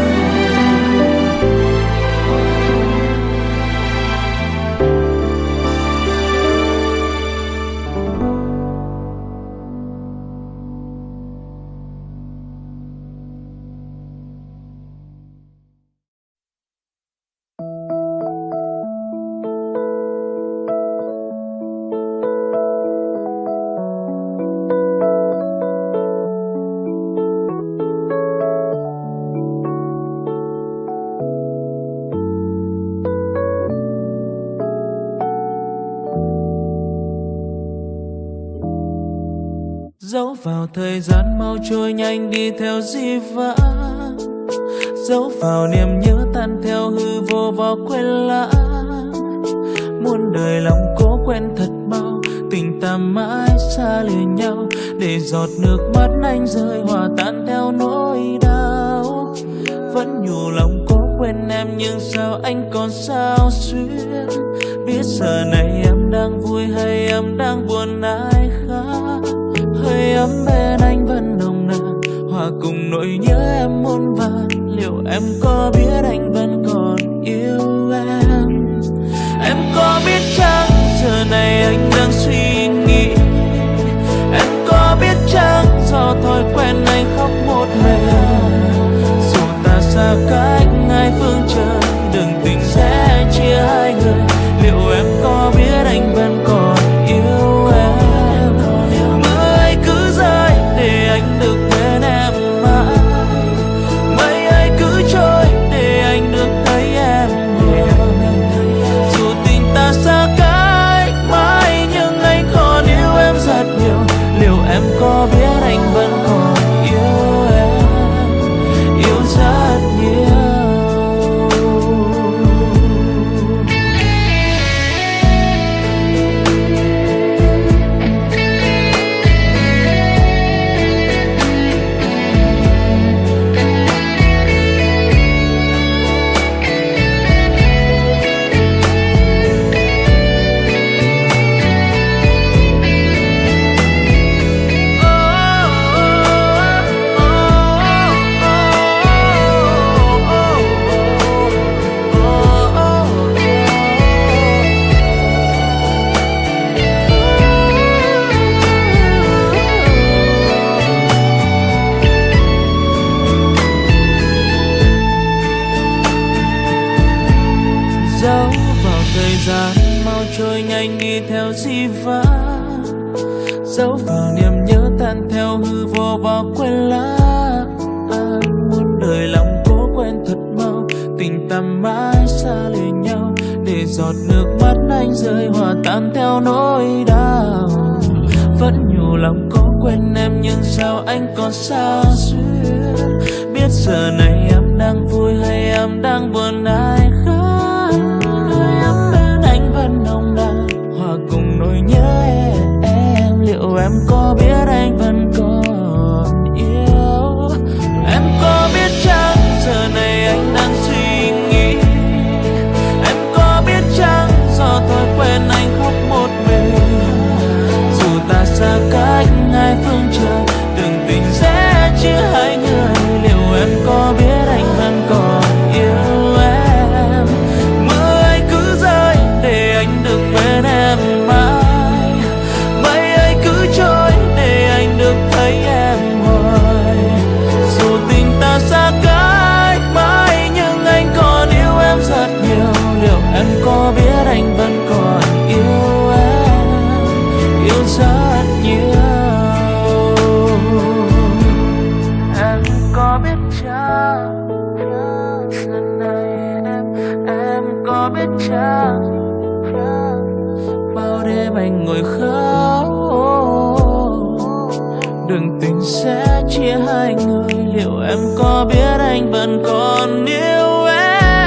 Dẫu vào thời gian mau trôi nhanh đi theo dĩ vãng, dẫu vào niềm nhớ tan theo hư vô vào quên lãng. Muôn đời lòng cố quen thật mau, tình ta mãi xa lìa nhau. Để giọt nước mắt anh rơi hòa tan theo nỗi đau. Vẫn nhủ lòng cố quên em nhưng sao anh còn sao xuyên. Biết giờ này em đang vui hay em đang buồn ai khác. Hơi ấm bên anh vẫn nồng nàn, hòa cùng nỗi nhớ em muôn vàn. Liệu em có biết anh vẫn còn yêu em? Em có biết chăng giờ này anh đang suy nghĩ? Em có biết chăng do thói quen anh khóc một mình? Dù ta xa cách hai phương trời, đừng tình sẽ chia hai người. Liệu em có biết anh vẫn còn yêu em? anh đi theo dĩ vãng, dẫu vào niềm nhớ tan theo hư vô và quên lãng. Anh muốn đời lòng cố quên thật mau, tình ta mãi xa lìa nhau, để giọt nước mắt anh rơi hòa tan theo nỗi đau. Vẫn nhủ lòng cố quên em nhưng sao anh còn xa xuyên, biết giờ này em đang vui hay em đang buồn ai khác. Em bên anh vẫn nồng nàn hòa cùng nỗi nhớ em, em liệu em có biết anh vẫn còn yêu. Em có biết chăng giờ này anh đang suy nghĩ, em có biết chăng do thói quen anh khóc một mình. Dù ta xa cách hai phương trời, đường tình sẽ chia hai người, liệu em có biết anh vẫn còn yêu em. Mưa ấy cứ rơi để anh được bên em mãi, mây ấy cứ trôi để anh được thấy em hoài. Dù tình ta xa cách mãi nhưng anh còn yêu em rất nhiều, liệu em có biết anh vẫn còn yêu em, yêu rất nhiều. Em có biết chăng lần này em em có biết chăng bao đêm anh ngồi khóc, đường tình sẽ chia hai người, liệu em có biết anh vẫn còn yêu em.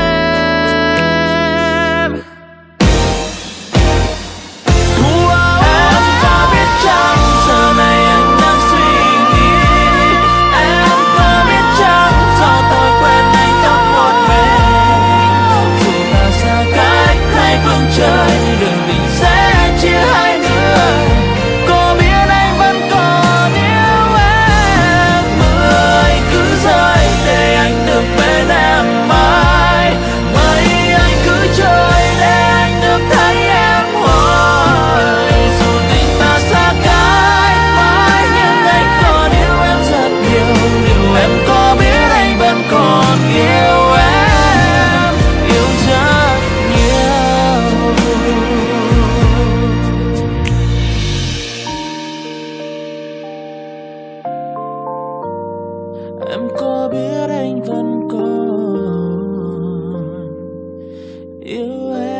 Em có biết chăng giờ này anh đang suy nghĩ, em có biết chăng do thói quen anh khóc một mình. Dù ta xa cách hai phương trời, đường tình sẽ chia hai người, có biết anh vẫn còn yêu em. Mưa ấy cứ rơi để anh được bên em mãi, mây anh cứ trôi để anh được thấy em hoài. Dù tình ta xa cách mãi nhưng anh còn yêu em rất nhiều, liệu em có biết anh vẫn còn yêu em, yêu rất nhiều. Em có biết anh vẫn còn yêu em.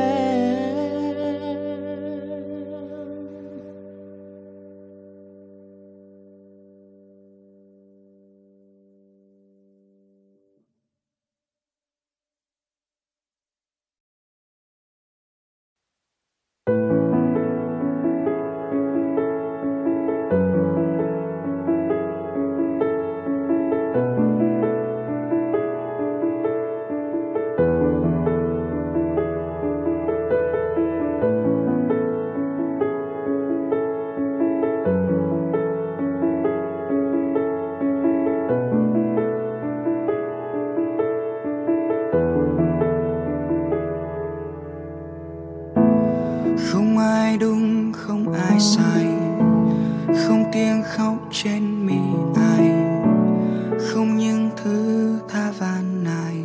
Không ai đúng, không ai sai, không tiếng khóc trên mi ai, không những thứ tha van nài.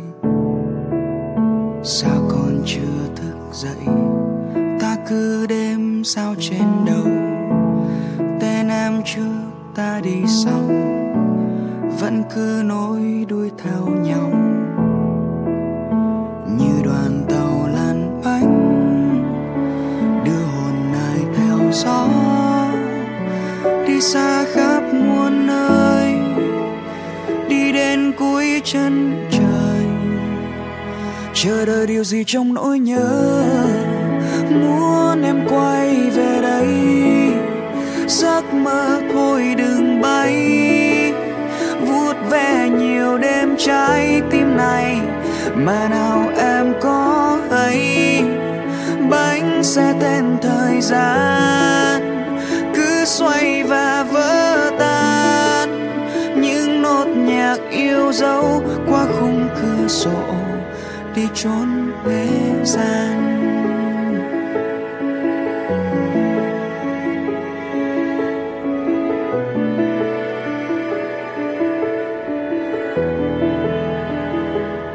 Sao còn chưa thức dậy, ta cứ đêm sao trên đầu. Tên em trước ta đi sau, vẫn cứ nối đuôi theo nhau. Như đoàn tàu lăn bánh, đưa hồn này theo gió, đi xa khắp muôn nơi, đi đến cuối chân trời. Chờ đợi điều gì trong nỗi nhớ, muốn em quay về đây. Giấc mơ thôi đừng bay, vuốt ve nhiều đêm trái tim này, mà nào em có hay. Bánh xe tên thời gian cứ xoay và vỡ tan, những nốt nhạc yêu dấu qua khung cửa sổ đi trốn thế gian.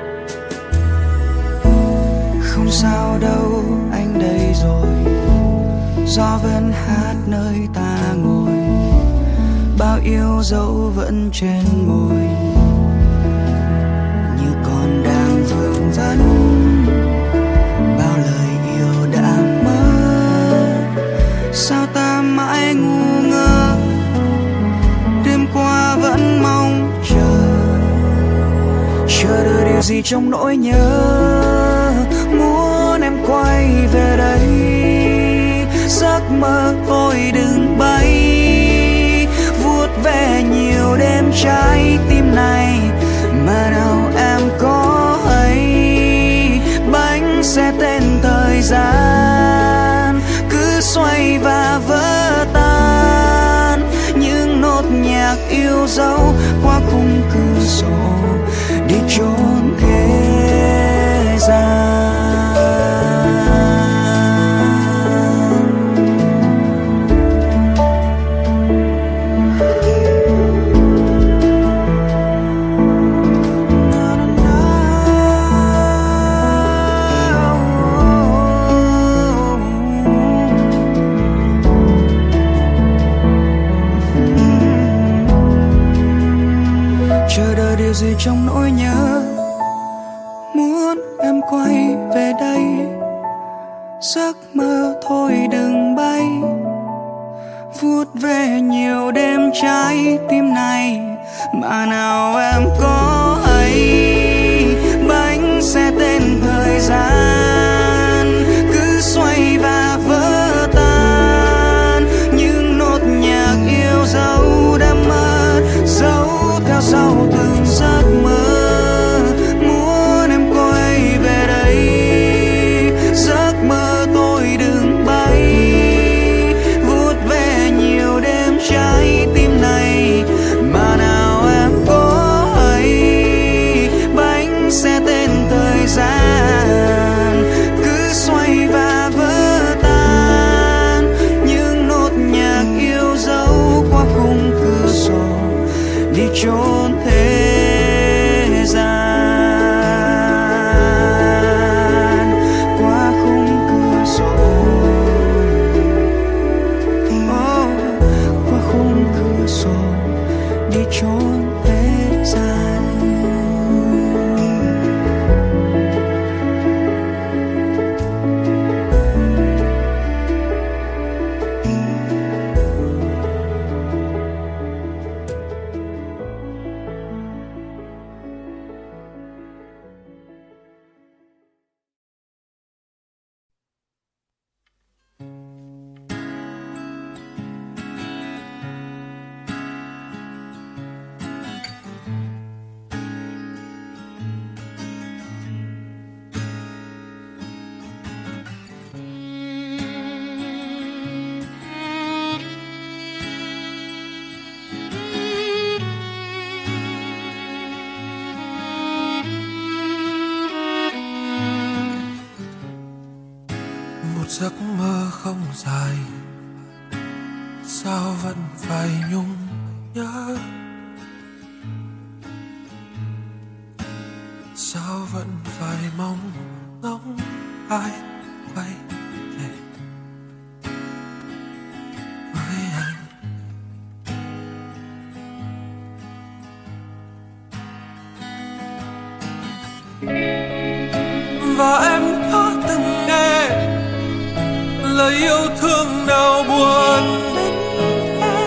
Không sao đâu, anh đây rồi. gió vẫn hát nơi ta ngồi, bao yêu dấu vẫn trên môi, như còn đang vương vấn bao lời yêu đã mất. Sao ta mãi ngu ngơ, đêm qua vẫn mong chờ, chờ đợi điều gì trong nỗi nhớ, muốn em quay về đây. Giấc mơ thôi đừng bay, vuốt ve nhiều đêm trái tim này, mà nào em có hay. Bánh xe tên thời gian cứ xoay và vỡ tan, những nốt nhạc yêu dấu qua khung cửa sổ đi trốn thế gian. Gì trong nỗi nhớ, muốn em quay về đây. Giấc mơ thôi đừng bay, vuốt về nhiều đêm trái tim này, mà nào em có hay. Bánh xe tên thời gian cứ xoay và vỡ tan, những nốt nhạc yêu dấu đã mất, dấu theo sau từng giấc mơ. Muốn em quay về đây, giấc mơ tôi đừng bay, vuốt về nhiều đêm trái tim này, mà nào em có hay. Bánh xe tên thời gian cứ xoay và vỡ tan, những nốt nhạc yêu dấu qua khung cửa sổ đi trốn thế gian, qua khung cửa sổ, oh, qua khung cửa sổ đi trốn thế gian. Giấc mơ không dài, sao vẫn phải nhung nhớ, sao vẫn phải mong ngóng ai quay về với anh. Và em có từng nghe lời yêu thương nào buồn đến thế,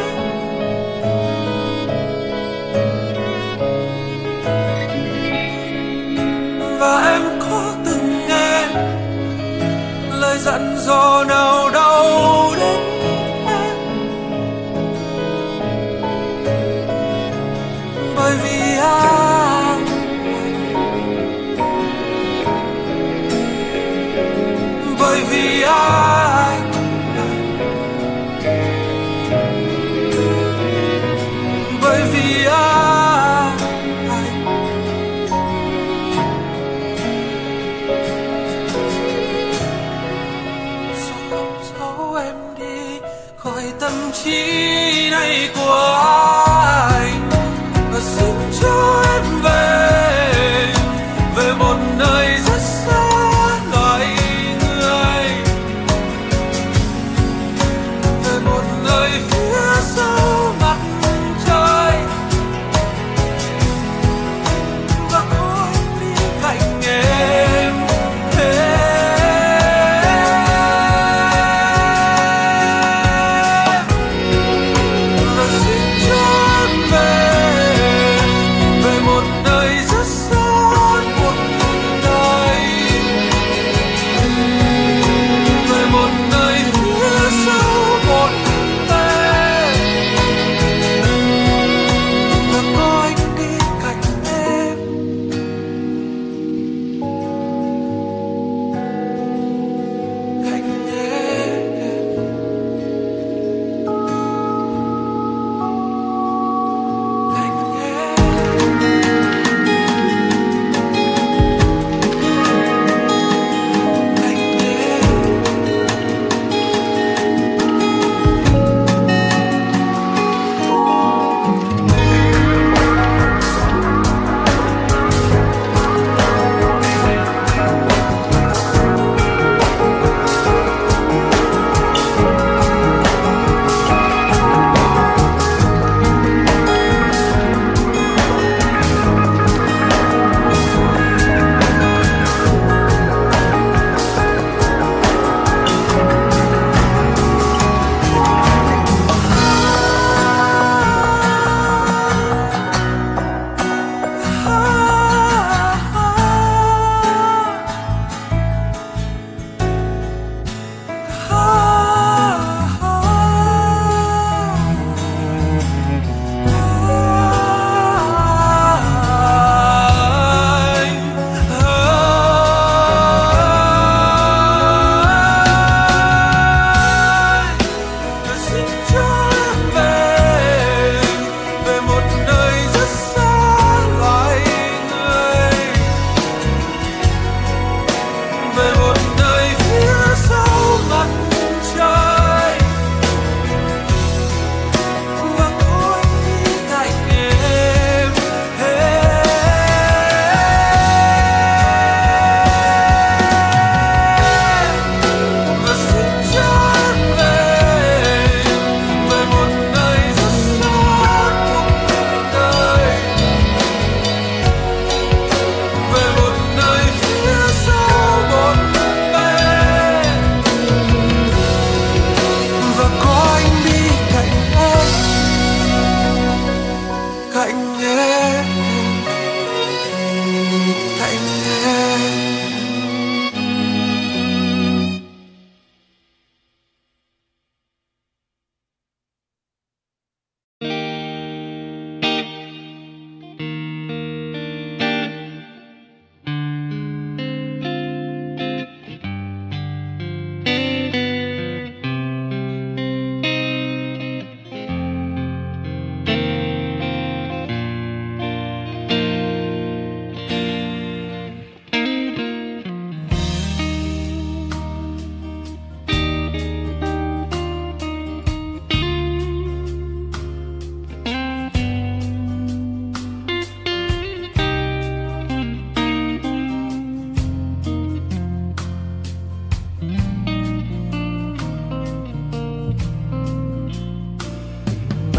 và em có từng nghe lời dặn dò nào đau đến thế. Bởi vì anh, bởi vì anh, bởi vì anh, sao không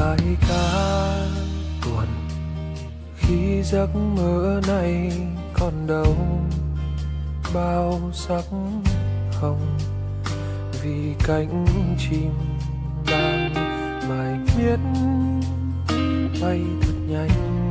bài ca buồn khi giấc mơ này còn đâu bao sắc hồng, vì cánh chim đang mải miết bay thật nhanh.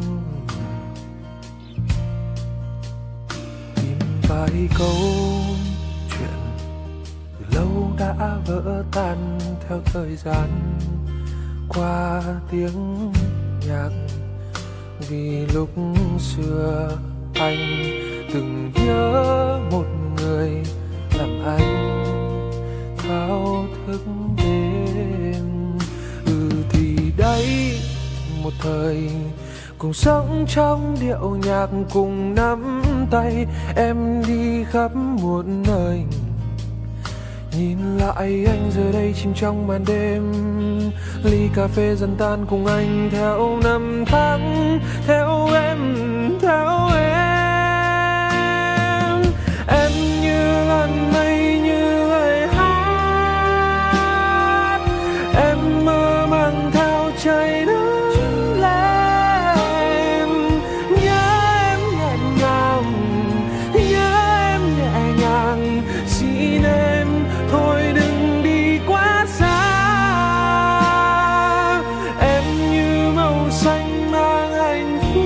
Tìm vài câu chuyện từ lâu đã vỡ tan theo thời gian qua tiếng nhạc, vì lúc xưa anh từng nhớ một người làm anh thao thức đêm. Ừ thì đấy, một thời cùng sống trong điệu nhạc, cùng nắm tay em đi khắp một nơi. Nhìn lại anh giờ đây chìm trong màn đêm, ly cà phê dần tan cùng anh theo năm tháng, theo em, theo em. Em như làn mây, như lời hát, em mơ màng theo trời nắng lên. Nhớ em nhẹ nhàng, nhớ em nhẹ nhàng, xin em thôi đừng đi quá xa. Em như màu xanh mang hạnh phúc,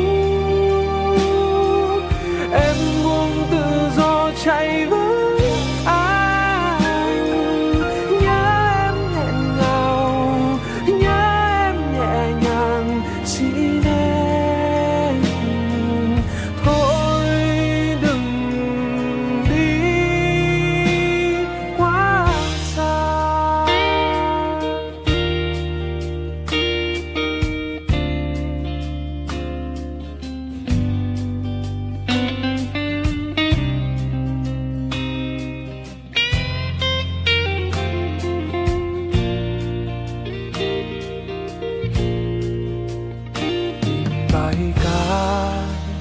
em buông tự do chạy với anh. Nhớ em nghẹn ngào, nhớ em nhẹ nhàng, xin em thôi đừng đi quá xa. Bài ca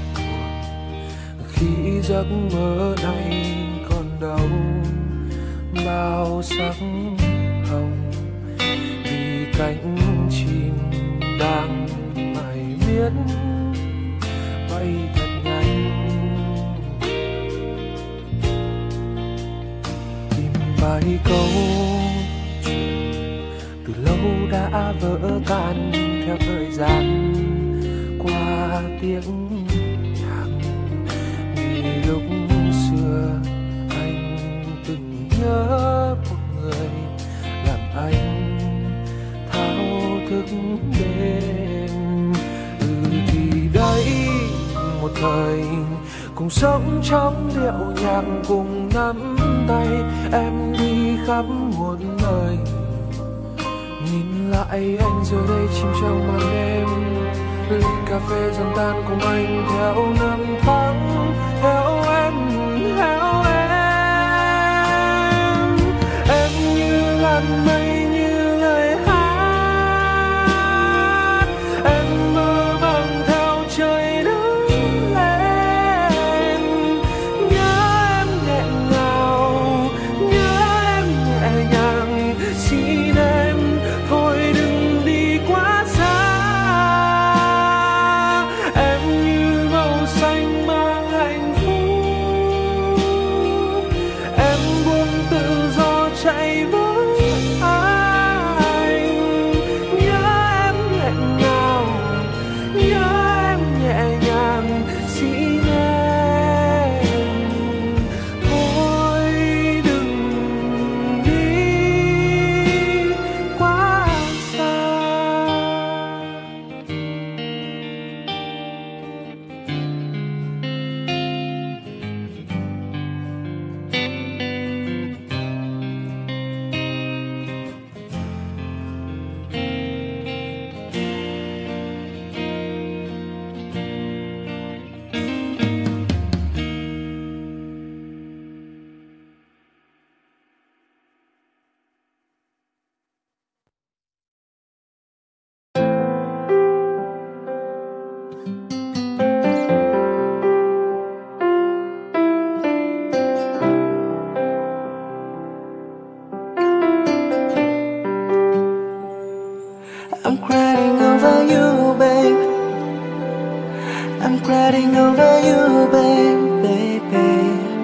khi giấc mơ này còn đâu bao sắc hồng, vì cánh chim đang mải miết bay thật nhanh. Tìm vài câu chuyện từ lâu đã vỡ tan theo thời gian qua tiếng nhạc, vì lúc xưa anh từng nhớ một người làm anh thao thức đêm. Ừ thì đấy, một thời cùng sống trong điệu nhạc, cùng nắm tay em đi khắp một nơi. Nhìn lại anh giờ đây chìm trong màn đêm, ly cà phê dần tan cùng anh theo năm tháng, theo em, theo em. Em như làn mây, như lời hát, em mơ màng theo trời nắng lên. Nhớ em nghẹn ngào, nhớ em nhẹ nhàng, xin em thôi đừng đi quá xa. Em như màu xanh mang hạnh phúc, em buông tự do chạy với anh. crying over you, babe. I'm crying over you, babe, baby.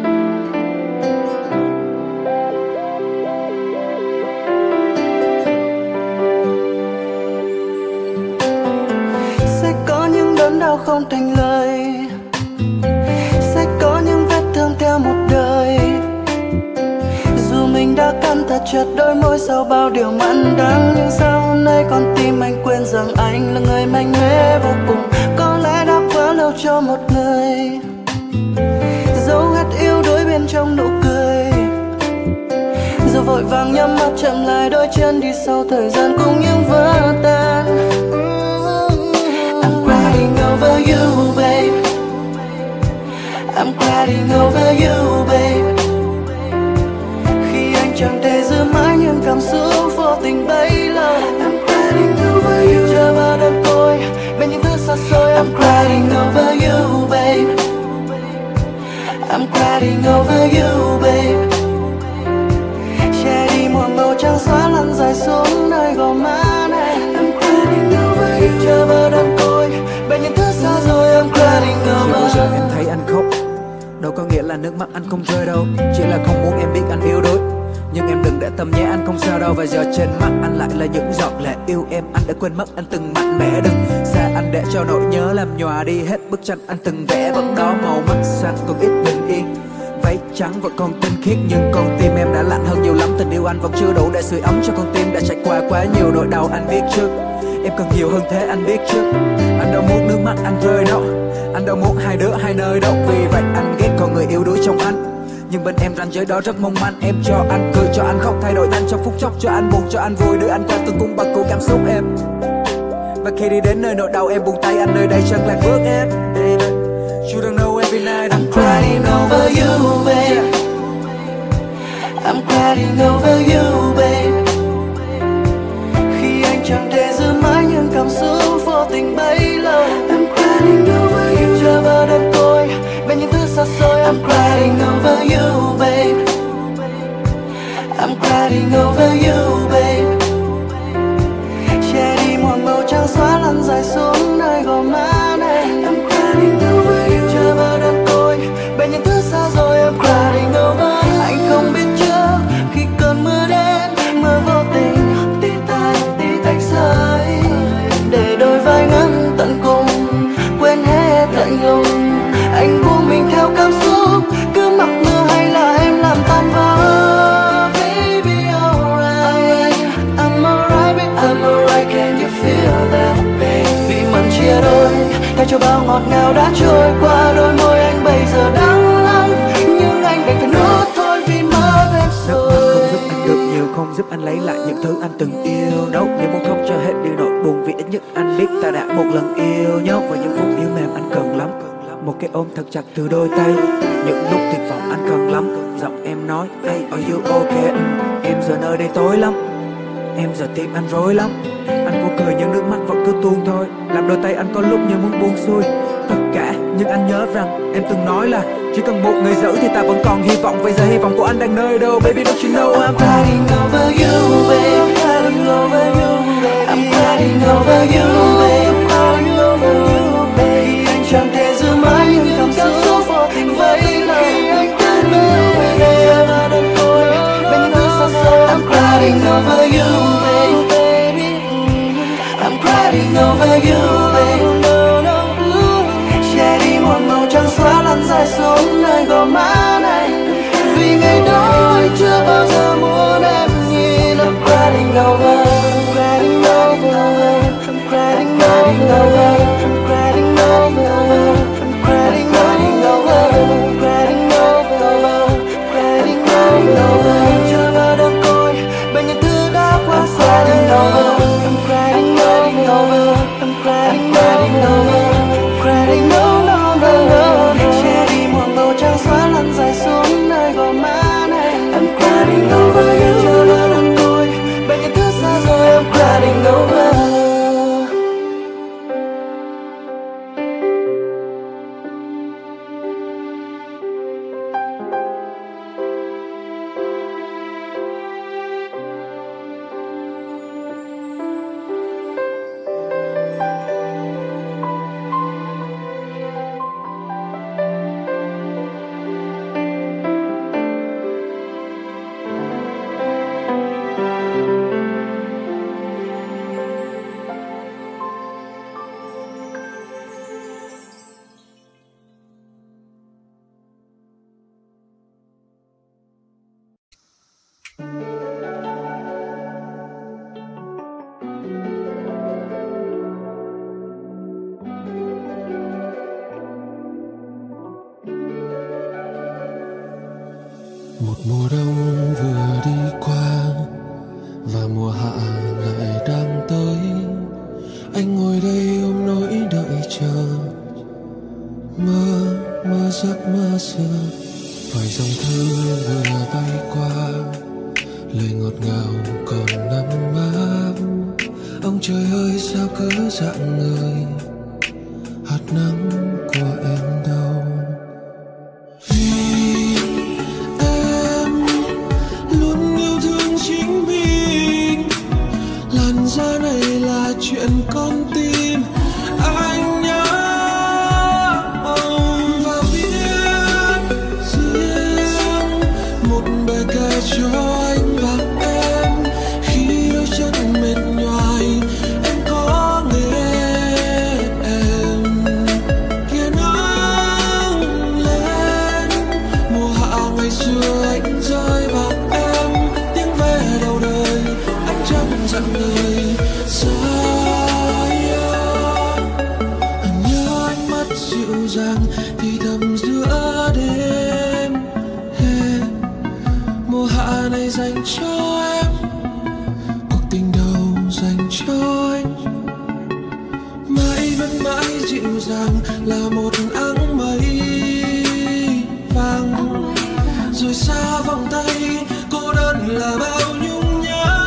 Sẽ có những đớn đau không thành lời, sẽ có những vết thương theo một đời. Dù mình đã cắn thật chặt đôi môi sau bao điều mặn đắng, nhưng sao hôm nay con tim anh quên rằng anh là người mạnh mẽ vô cùng. Có lẽ đã quá lâu cho một người giấu hết yêu đuối bên trong nụ cười, rồi vội vàng nhắm mắt chậm lại đôi chân đi sau thời gian cùng những vỡ tan. I'm crying over you, babe. I'm crying over you, babe. Khi anh chẳng thể giữ mãi những cảm xúc vô tình bấy lâu. I'm crying over you. Chờ vào đêm tối bên những thứ xa xôi. I'm crying over you, babe. I'm crying over you, babe. Che đi một màu trắng xóa lăn dài xuống nơi gò má này. I'm crying over you. Chờ vào đêm tối bên những thứ xa rồi. I'm crying over you. Giờ em thấy anh khóc đâu có nghĩa là nước mắt anh không rơi đâu, chỉ là không muốn em biết anh yếu đuối. Nhưng em đừng để tâm nhé, anh không sao đâu. Và giờ trên mắt anh lại là những giọt lệ yêu em. Anh đã quên mất anh từng mạnh mẽ, đừng xa anh để cho nỗi nhớ làm nhòa đi hết bức tranh anh từng vẽ. Vẫn đó màu mắt xanh còn ít bình yên, váy trắng vẫn còn tinh khiết, nhưng con tim em đã lạnh hơn nhiều lắm. Tình yêu anh vẫn chưa đủ để sưởi ấm cho con tim đã trải qua quá nhiều nỗi đau. Anh biết trước em cần nhiều hơn thế, anh biết trước. Anh đâu muốn nước mắt anh rơi đâu, anh đâu muốn hai đứa hai nơi đâu. Vì vậy anh ghét con người yếu đuối trong anh, nhưng bên em ranh giới đó rất mong manh. Em cho anh cười, cho anh khóc, thay đổi thanh trong phút chốc, cho anh buồn, cho anh vui, đưa anh qua từng cung bậc của cảm xúc em. Và khi đi đến nơi nỗi đau em buông tay, anh nơi đây chân lạc bước em. Baby, you don't know every night I'm crying over you, babe. I'm crying over you, babe. Khi anh chẳng thể giữ mãi những cảm xúc vô tình bấy lâu. I'm crying over you. Chờ vào đêm tối bên những thứ xa xôi. I'm crying over you, babe. I'm crying over you, babe. Che đi một màu trắng xóa lăn dài xuống nơi gò má này. I'm crying over you. Chờ vào đêm tối bên những thứ xa rồi. I'm crying over. Anh không biết trước khi cơn mưa đến, mưa vô tình tí tách tí tách rơi, để đôi vai ngắn tận cùng quên hết lạnh lùng. Anh buông mình theo cảm xúc, cứ mặc mưa hay là em làm tan vỡ. Baby alright, I'm alright, baby I'm alright. Can you feel that, baby? Vì màn chia đôi thay cho bao ngọt ngào đã trôi qua, đôi môi anh bây giờ đắng lắm, nhưng anh đành phải nuốt thôi vì mất em rồi. Nước mắt không giúp anh được nhiều, không giúp anh lấy lại những thứ anh từng yêu đâu. Nếu muốn khóc cho hết đi nỗi buồn, vì ít nhất anh biết ta đã một lần yêu nhau. Và những phút yêu mềm anh cần lắm, một cái ôm thật chặt từ đôi tay. Những lúc tuyệt vọng anh cần lắm, giọng em nói hey are you okay. ừ, Em giờ nơi đây tối lắm, em giờ tim anh rối lắm. Anh cố cười nhưng nước mắt vẫn cứ tuôn thôi, làm đôi tay anh có lúc như muốn buông xuôi tất cả. Nhưng anh nhớ rằng em từng nói là chỉ cần một người giữ thì ta vẫn còn hy vọng. Bây giờ hy vọng của anh đang nơi đâu, baby don't you know I'm crying over you, babe. I'm crying over you, babe. I'm crying over you, babe. I'm crying over you, babe. Khi anh chẳng thể giữ mãi những cảm xúc vô tình vẫy lâu. I'm crying over you. Chờ vào đêm tối bên những thứ xa xôi. I'm crying over you, baby. I'm crying over you, babe. Che đi một màu trắng xóa lăn dài xuống nơi gò má này. Vì ngày đó anh chưa bao giờ muốn em nhìn. I'm crying over, crying over, I'm crying over, I'm crying over, I'm crying over, crying over, crying over. Chờ vào đêm tối bên những thứ đã qua xa. I'm crying over, I'm crying over, I'm crying over, crying over. Che đi một màu trắng xóa lăn dài xuống nơi gò má này. I'm crying over you. Chờ vào đêm tối bên những thứ xa rồi. I'm crying over. Một mùa đông vừa đi qua và mùa hạ lại đang tới. Anh ngồi đây ôm nỗi đợi chờ, mơ mơ giấc mơ xưa. Vài dòng thư vừa bay qua, lời ngọt ngào còn nắm áp. Ông trời ơi sao cứ dạng người, hạt nắng của em đâu. Vì em luôn yêu thương chính mình, làn da này là chuyện con tim. Anh nhớ ông và viết riêng một bài ca cho anh và em. Khi đôi chân mệt nhoài em có nghe em kia nắng lên. Mùa hạ ngày xưa anh rơi vào em, tiếng ve đầu đời anh chẳng dặn lời xa. Anh nhớ ánh mắt dịu dàng thì thầm giữa đêm. Hey, mùa hạ này dành cho em, cuộc tình đầu dành cho anh. Mãi vẫn mãi dịu dàng là một áng mây vàng, rồi xa vòng tay cô đơn là bao nhung nhớ.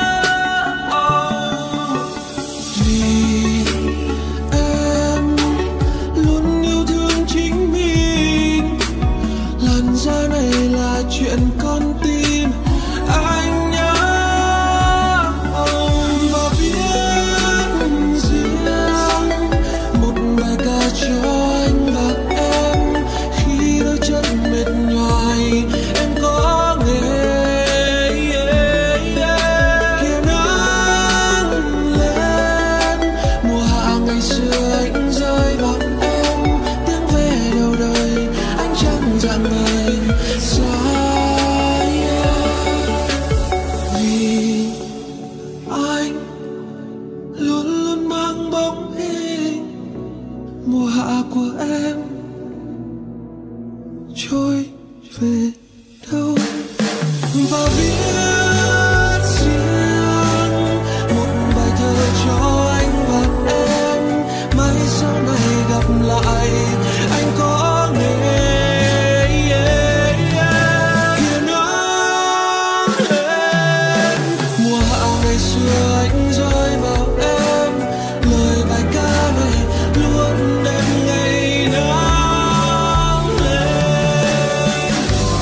Oh, vì em luôn yêu thương chính mình, làn da này là chuyện con tim. Anh nhớ ông và viết riêng một bài ca cho anh và em. Khi đôi chân mệt nhoài em có nghe kia nắng lên. Mùa hạ ngày xưa anh rơi vào em, tiếng ve đầu đời anh chẳng dặn lời xa. Vì anh luôn luôn mang bóng hình mùa hạ của em trôi về đâu. Và viết riêng một bài thơ cho anh và em. Mãi sau này gặp lại anh có nghe kia nắng lên. Mùa hạ ngày xưa anh rơi vào em, lời bài ca này luôn đem ngày nắng lên.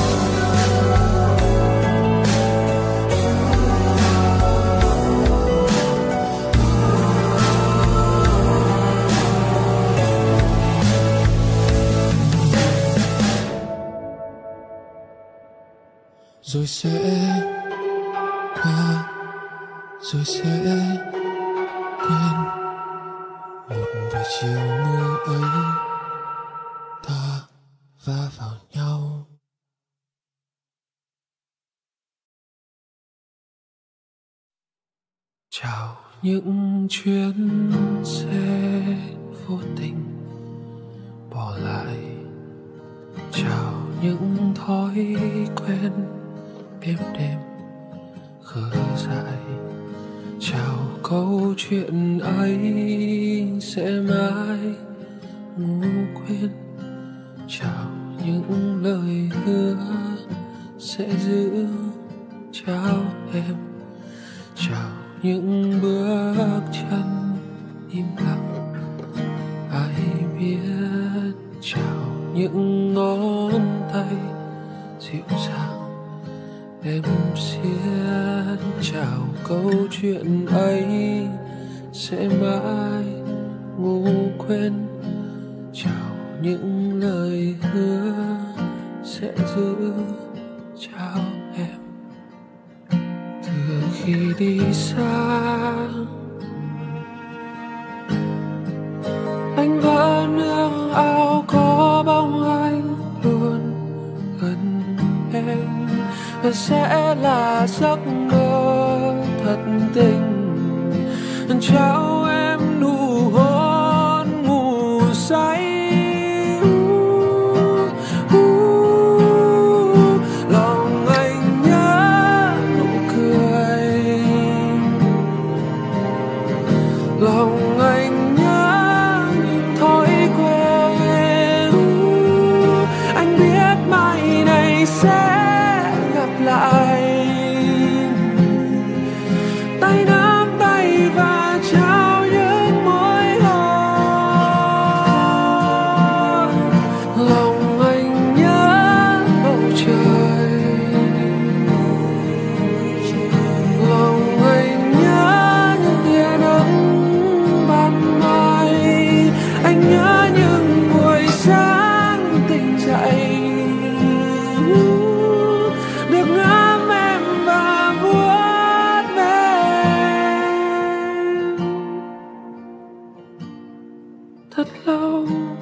Rồi sẽ qua, rồi sẽ quên một buổi chiều mưa ấy ta va vào nhau. Chào những chuyến xe vô tình bỏ lại, chào những thói quen êm đềm khờ dại. Chào câu chuyện ấy sẽ mãi ngủ quên. Chào những lời hứa sẽ giữ. Chào em, chào những bước chân im lặng ai biết. Chào những ngón tay dịu dàng em xiết. Chào câu chuyện ấy sẽ mãi ngủ quên. Chào những lời hứa sẽ giữ. Chào em, từ khi đi xa anh vẫn ước ao có bóng anh luôn gần em, và sẽ là giấc mơ thật tình. Chào em nụ hôn ngủ say, uh, uh, lòng thật lâu.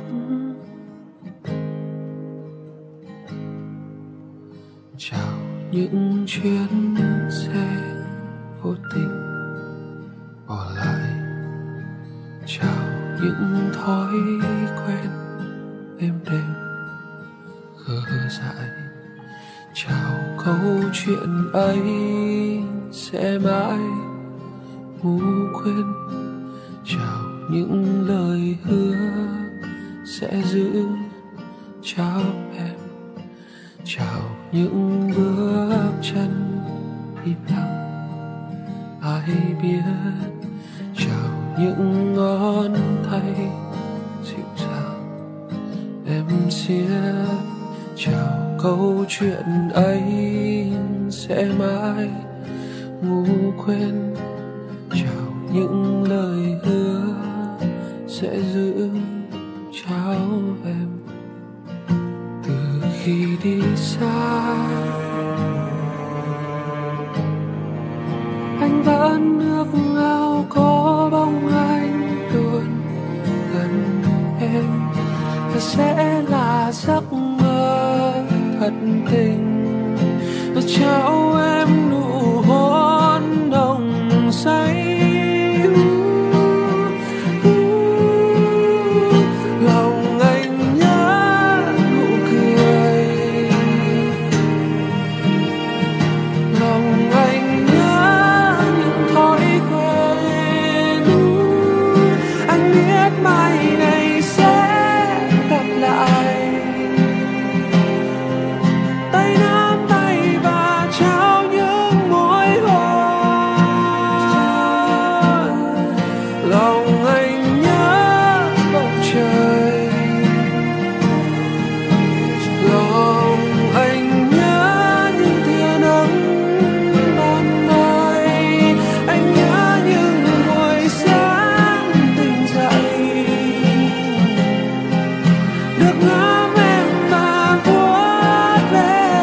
Chào những chuyến xe vô tình bỏ lại, chào những thói quen êm đềm khờ dại, chào câu chuyện ấy sẽ mãi ngủ quên, chào những lời hứa sẽ giữ, chào em, chào những bước chân im lặng ai biết, chào những ngón tay dịu dàng em siết, chào câu chuyện ấy sẽ mãi ngủ quên, chào những lời hứa sẽ giữ, chào em. Từ khi đi xa anh vẫn ước ao có bóng anh luôn gần em, và sẽ là giấc mơ thật tình. Và trao em nụ hôn nồng say, lòng anh nhớ nụ cười, lòng anh nhớ những thói quen. Anh biết mai này sẽ gặp lại, tay nắm tay và trao những môi hôn. Lòng anh nhớ bầu trời, lòng anh nhớ những tia nắng ban mai, anh nhớ những buổi sáng tỉnh dậy được ngắm em và vuốt ve.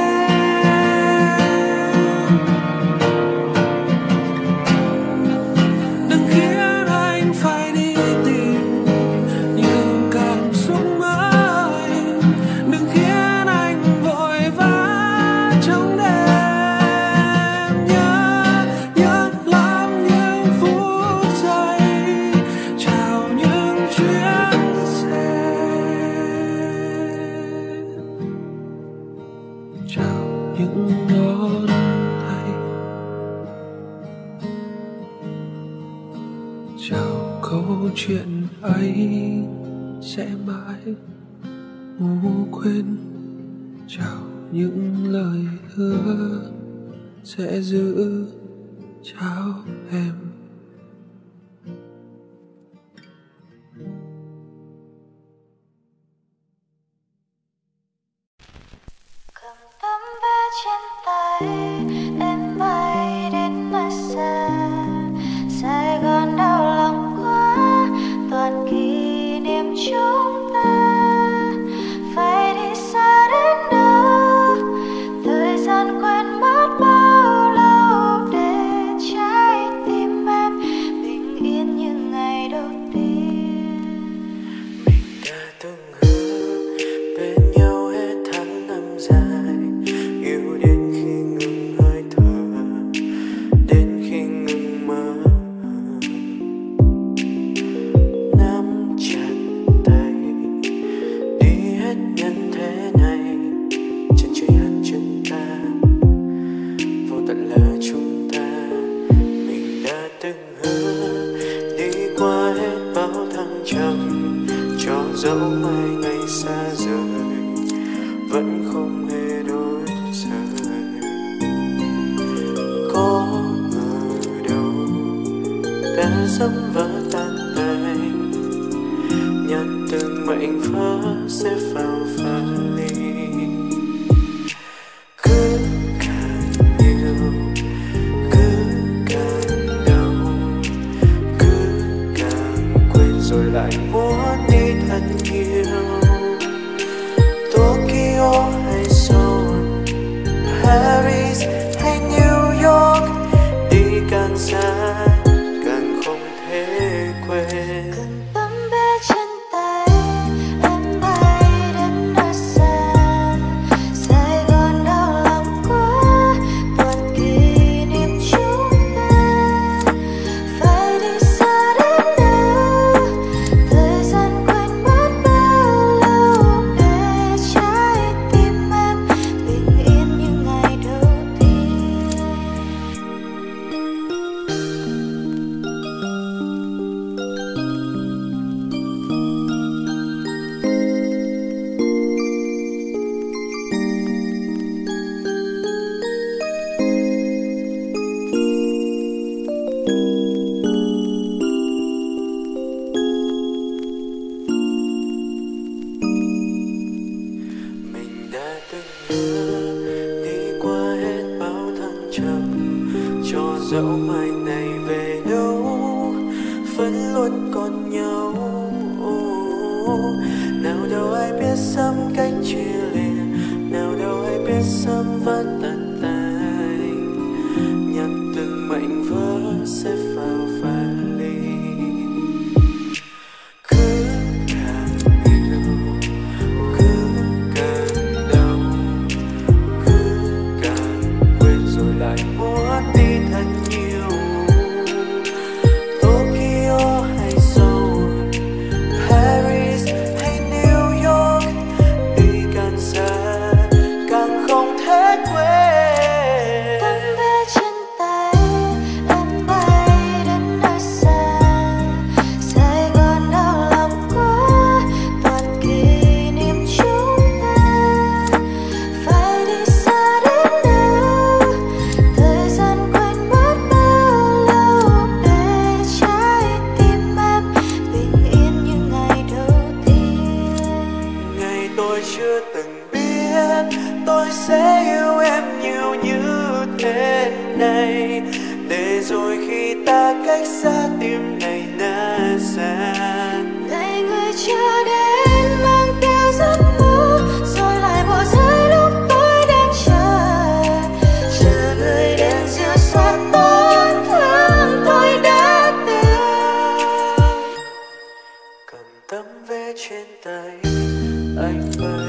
Đừng khiến anh phải đi tìm những cảm xúc mới, đừng khiến anh vội vã trong đêm. Nhớ, nhớ lắm những phút giây, chào những chuyến xe, chào những ngón tay, chào câu chuyện ấy sẽ mãi ngủ quên, chào những lời hứa sẽ giữ, chào em. Cầm tấm vé trên tay em bay đến Massa, Sài Gòn đau lòng quá, toàn kỷ niệm chúng ta. Phải đi xa đến đâu, thời gian quên mất bao lâu, để trái tim em bình yên như ngày đầu tiên. Mình đã từng hứa bên nhau hết tháng năm dài, yêu đến khi ngừng hơi thở, đến khi ngừng mơ. Nắm chặt tay đi hết nhân thế này, chân trời hẳn chân ta, vô tận là chúng ta. Mình đã từng hứa đi qua hết bao thăng trầm, cho dẫu mai ngày xa rời vẫn không hề đổi rời. Có ngờ đâu đã dẫm vỡ tan tành, nhận từng mệnh vỡ sẽ vào vali. Cứ càng yêu, cứ càng đau, cứ càng quên rồi lại muốn đi thật nhiều. Tokyo hay Seoul, Paris hay New York, đi càng xa càng không thể quên. Cầm tấm vé trên dẫu mai này về đâu vẫn luôn còn nhau. Nào đâu ai biết sớm cách chia lìa, nào đâu ai biết sớm vẫn tàn tành. Nhặt từng mảnh vỡ xếp vào vali. Cứ càng yêu, cứ càng đau, cứ càng quên rồi lại muốn đi thật nhiều. Tokyo hay Seoul, Paris hay New York, đi càng xa càng không thể quên. Tấm vé trên tay em bay đến nơi xa, Sài Gòn đau lòng quá, toàn kỷ niệm chúng ta. Phải đi xa đến đâu, thời gian quên mất bao lâu, để trái tim em bình yên như ngày đầu tiên. Ngày tôi chưa từng biết tôi sẽ yêu em nhiều như thế này, để rồi khi ta cách xa tim này nát san. Ngày người chưa đến mang theo giấc mơ, rồi lại bỏ rơi lúc tôi đang chờ. Chờ người đến siêu xoa tổn thương tôi đã từng. Cầm tấm vé trên tay anh bay